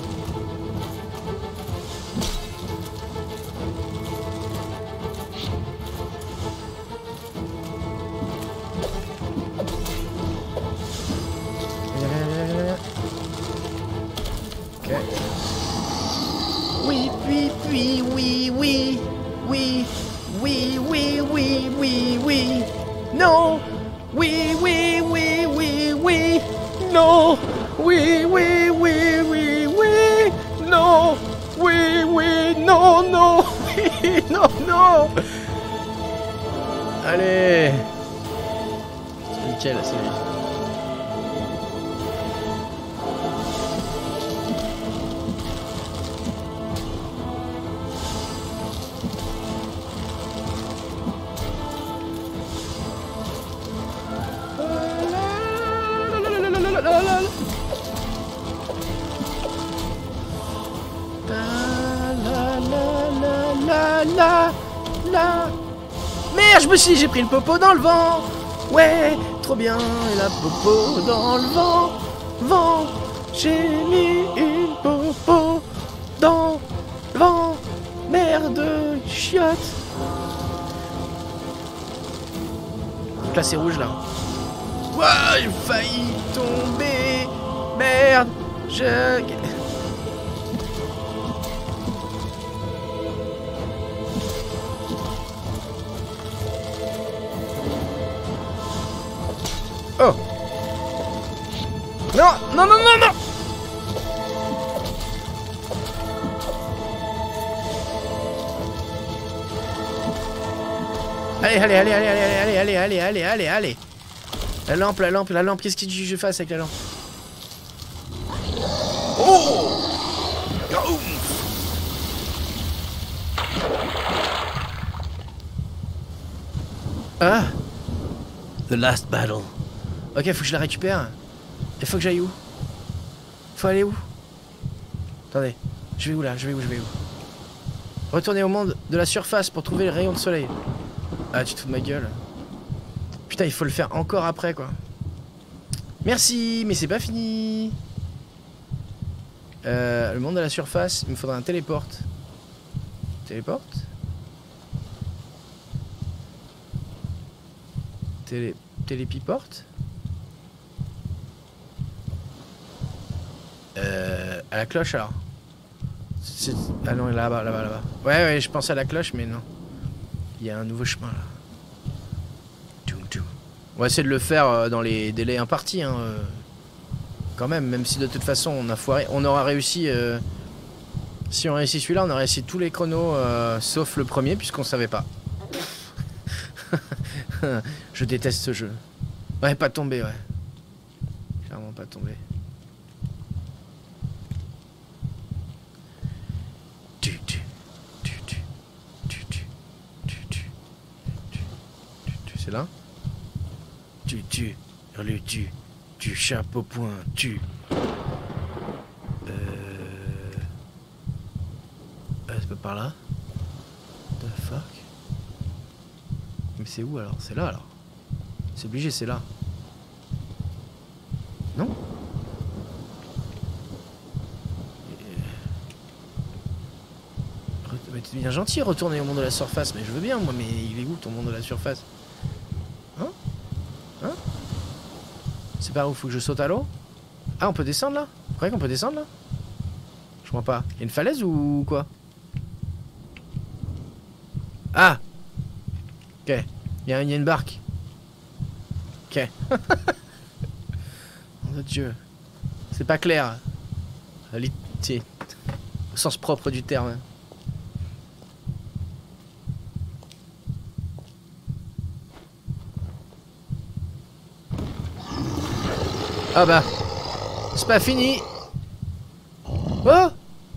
Ok. Oui, oui, oui, oui, oui, oui, oui, oui, oui, oui, oui. Non. Oui, oui, oui, oui, oui. Non. Oui, oui, oui, oui, oui. Non. Oui, oui, non, non. Oui, non, non. Allez. C'est nickel, c'est lui. Merde, je me suis dit, j'ai pris le popo dans le vent. Ouais, trop bien, et la popo dans le vent. Vent, j'ai mis une popo dans le vent. Merde, chiotte. Donc là, c'est rouge, là. Ouah, j'ai failli tomber. Merde, je... Oh! Non! Non, non, non, non! Allez, allez, allez, allez, allez, allez, allez, allez, allez, allez! La lampe, la lampe, la lampe, qu'est-ce qu'il dit que je fasse avec la lampe? Oh! Ah! The last battle. Ok, faut que je la récupère. Il faut que j'aille où? Faut aller où? Attendez. Je vais où là? Je vais où? Je vais où? Retourner au monde de la surface pour trouver les rayons de soleil. Ah, tu te fous de ma gueule. Putain, il faut le faire encore après quoi. Merci, mais c'est pas fini. Le monde de la surface, il me faudra un téléporte. Téléporte? Télépiporte? À la cloche alors. Ah non, là-bas, là-bas, là-bas. Ouais, ouais, je pensais à la cloche, mais non. Il y a un nouveau chemin là. On va essayer de le faire dans les délais impartis, hein. Quand même si de toute façon on a foiré. On aura réussi. Si on réussit celui-là, on aurait réussi tous les chronos, sauf le premier, puisqu'on savait pas. Je déteste ce jeu. Ouais, pas tomber, ouais. Clairement pas tomber. C'est là? Tu chapeau point, c'est pas par là? The fuck? Mais c'est où alors? C'est là alors? C'est obligé, c'est là. Non? Mais t'es bien gentil, retourner au monde de la surface, mais je veux bien moi, mais il est où ton monde de la surface? Hein? Hein? C'est par où? Faut que je saute à l'eau? Ah, on peut descendre là? Vous croyez qu'on peut descendre là? Je crois pas. Il y a une falaise ou quoi? Ah! Ok. Il y a une barque. Ok. Mon Dieu. C'est pas clair. Au sens propre du terme. Ah bah. C'est pas fini. Oh!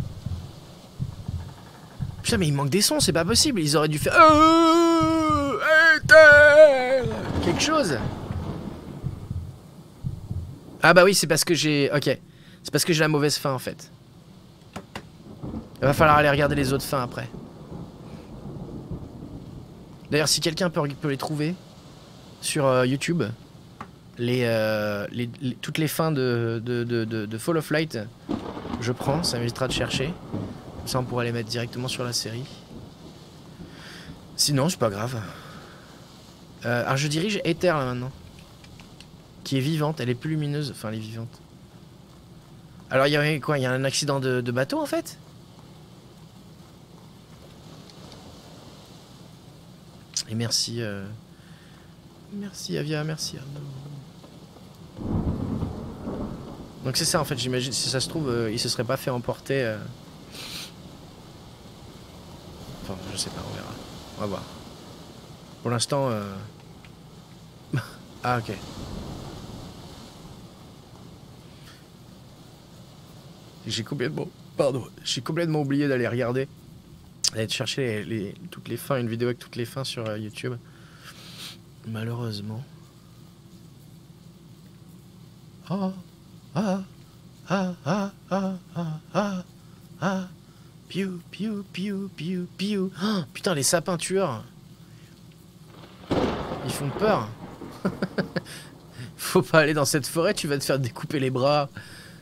Putain, mais il manque des sons, c'est pas possible. Ils auraient dû faire... quelque chose. Ah bah oui, c'est parce que j'ai... Ok. C'est parce que j'ai la mauvaise fin, en fait. Il va falloir aller regarder les autres fins, après. D'ailleurs, si quelqu'un peut les trouver sur YouTube, toutes les fins de Fall of Light, je prends, ça m'évitera de chercher. Comme ça, on pourrait les mettre directement sur la série. Sinon, c'est pas grave. Alors, je dirige Ether, là, maintenant. Qui est vivante, elle est plus lumineuse. Enfin, elle est vivante. Alors, il y a quoi? Il y a un accident de bateau, en fait? Et merci... Merci, Avia, merci, Arnaud. Donc c'est ça, en fait, j'imagine. Si ça se trouve, il se serait pas fait emporter... Enfin, je sais pas, on verra. On va voir. Pour l'instant... Ah, ok. J'ai complètement... Pardon. J'ai complètement oublié d'aller regarder. D'aller chercher toutes les fins, une vidéo avec toutes les fins sur YouTube. Malheureusement. Ah. Ah. Ah. Ah. Ah. Ah. Ah. Ah. Piou, piou, piou, piou, piou. Oh, putain, les sapins tueurs. Ils font peur. Faut pas aller dans cette forêt, tu vas te faire découper les bras.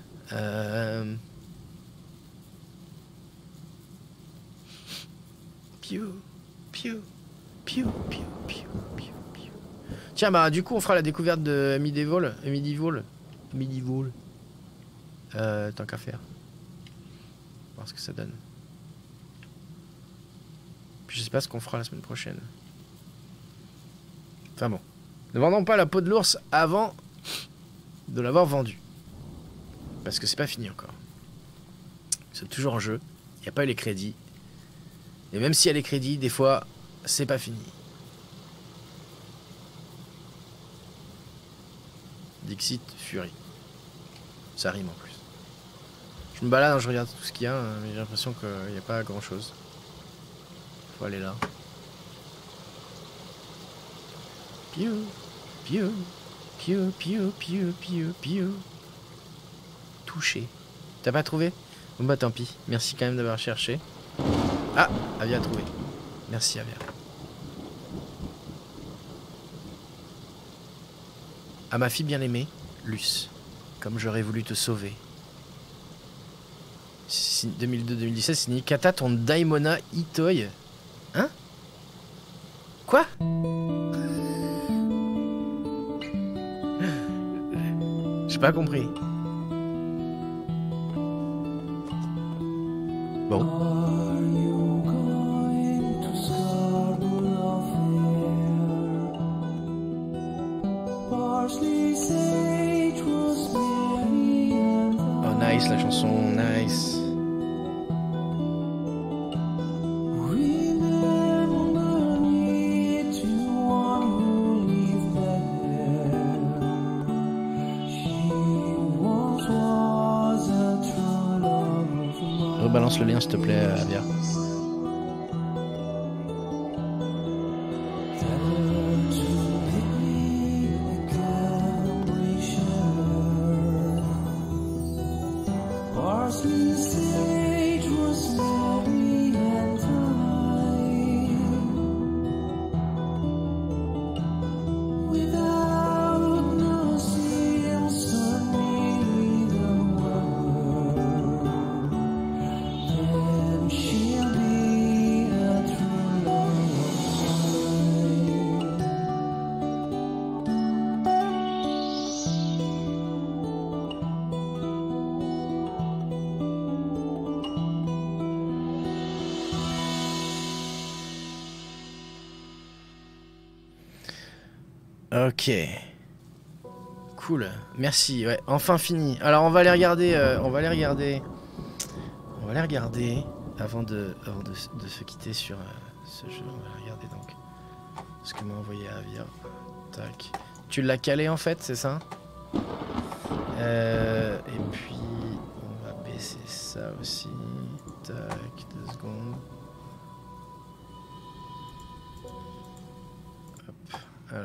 Piou, piou, piou, piou, piou, piou, piou. Tiens, bah du coup, on fera la découverte de Medieval. Tant qu'à faire. Voir ce que ça donne. Puis je sais pas ce qu'on fera la semaine prochaine. Enfin bon. Ne vendons pas la peau de l'ours avant de l'avoir vendu. Parce que c'est pas fini encore. C'est toujours en jeu. Il n'y a pas eu les crédits. Et même s'il y a les crédits, des fois, c'est pas fini. Dixit Fury. Ça rime en plus. Je me balade, je regarde tout ce qu'il y a, mais j'ai l'impression qu'il n'y a pas grand chose. Faut aller là. Piou, piou, piou, piou, piou, piou, piou. Touché. T'as pas trouvé? Bon bah tant pis. Merci quand même d'avoir cherché. Ah, Avia a trouvé. Merci Avia. À ma fille bien-aimée, Luce. Comme j'aurais voulu te sauver. 2002-2017, signé Kata ton Daimona Itoi. Hein? Quoi? J'ai pas compris. Bon. Oh nice la chanson, nice. Rebalance le lien s'il te plaît, Avia. She'll be Ok. Cool. Merci. Ouais, enfin fini. Alors on va les regarder. On va les regarder avant de se quitter sur ce jeu. On va regarder donc ce que m'a envoyé Avia. Tac. Tu l'as calé en fait, c'est ça? Et puis on va baisser ça aussi. Tac, 2 secondes. Hop.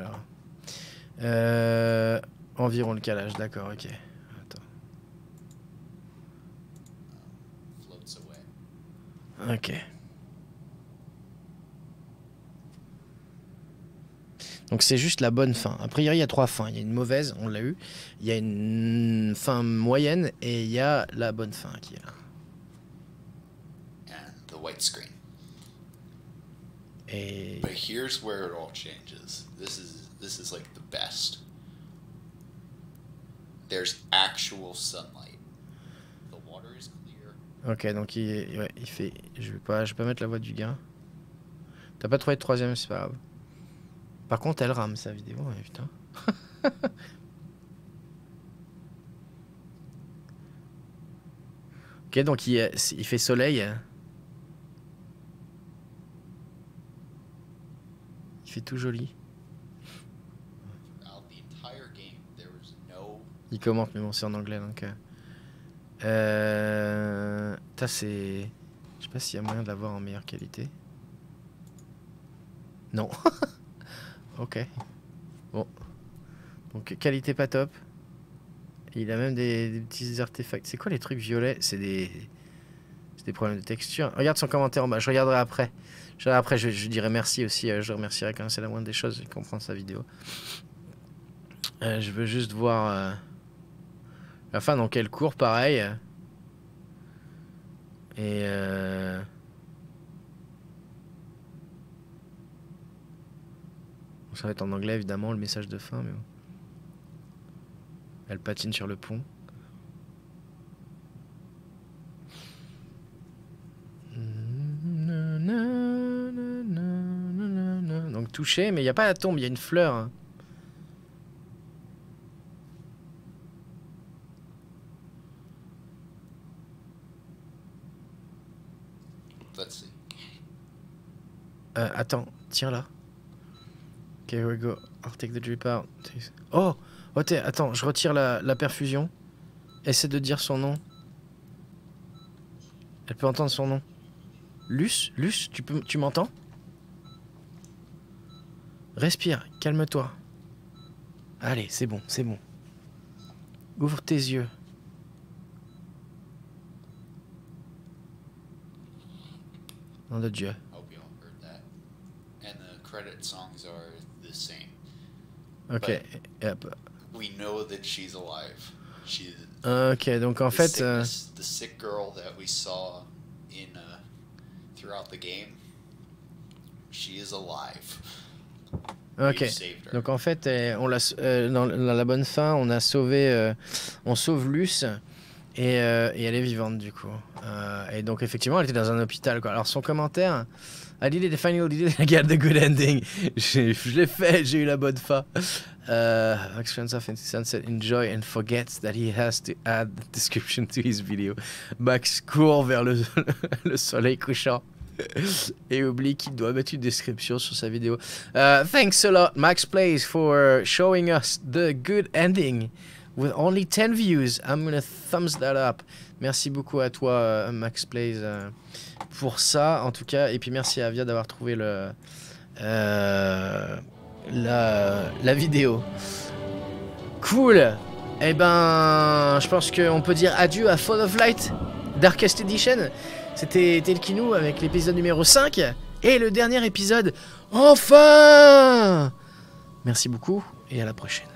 Alors. Environ le calage, d'accord, ok. Attends. Ok. Donc c'est juste la bonne fin. A priori, il y a 3 fins. Il y a une mauvaise, on l'a eu. Il y a une fin moyenne et il y a la bonne fin qui est là. And the white screen. Et But here's where it all changes. This is like the best. There's actual sunlight. The water is clear. ok, donc il fait. Je vais pas mettre la voix du gars. T'as pas trouvé de 3ème, c'est pas grave. Par contre, elle rame sa vidéo, hein, putain. Ok, donc il fait soleil. Il fait tout joli. The entire game, there was no. Il commente, mais bon, c'est en anglais donc. Ça, c'est. Je sais pas s'il y a moyen de l'avoir en meilleure qualité. Non. Ok. Bon. Donc, qualité pas top. Il a même des petits artefacts. C'est quoi les trucs violets? C'est des problèmes de texture. Regarde son commentaire en bas. Je regarderai après. Je dirai merci aussi. Je remercierai quand c'est la moindre des choses. Il comprend sa vidéo. Je veux juste voir la fin dans quel cours, pareil. Et ça va être en anglais évidemment le message de fin, mais bon. Elle patine sur le pont. Donc touché, mais il n'y a pas la tombe, il y a une fleur. Hein. Let's see. Attends, tiens là. Ok, here we go. I'll take the drip out. Oh, attends, je retire la perfusion. Essaie de dire son nom. Elle peut entendre son nom. Luce, tu m'entends? Respire, calme-toi. Allez, c'est bon. Ouvre tes yeux. Nom de Dieu. Hope you all heard that. And the credit songs are the same. Ok. Yep. We know that she's alive. She's Ok, donc en fait... the sick girl that we saw in throughout the game, she is alive. Ok, We've saved her. donc en fait, on l'a dans la bonne fin, on a sauvé, on sauve Luce et elle est vivante du coup. Et donc effectivement, elle était dans un hôpital quoi. Alors son commentaire, I did it finally, I got the good ending. Je l'ai fait, j'ai eu la bonne fin. Max Friends of Sunset enjoy and forgets that he has to add the description to his video. Max court vers le soleil couchant. Et oublie qu'il doit mettre une description sur sa vidéo. Thanks a lot, Max Plays, for showing us the good ending with only 10 views. I'm gonna thumbs that up. Merci beaucoup à toi, Max Plays, pour ça, en tout cas. Et puis merci à Avia d'avoir trouvé la vidéo. Cool. Eh ben, je pense qu'on peut dire adieu à Fall of Light Darkest Edition. C'était Telkinou avec l'épisode numéro 5 et le dernier épisode. Enfin! Merci beaucoup et à la prochaine.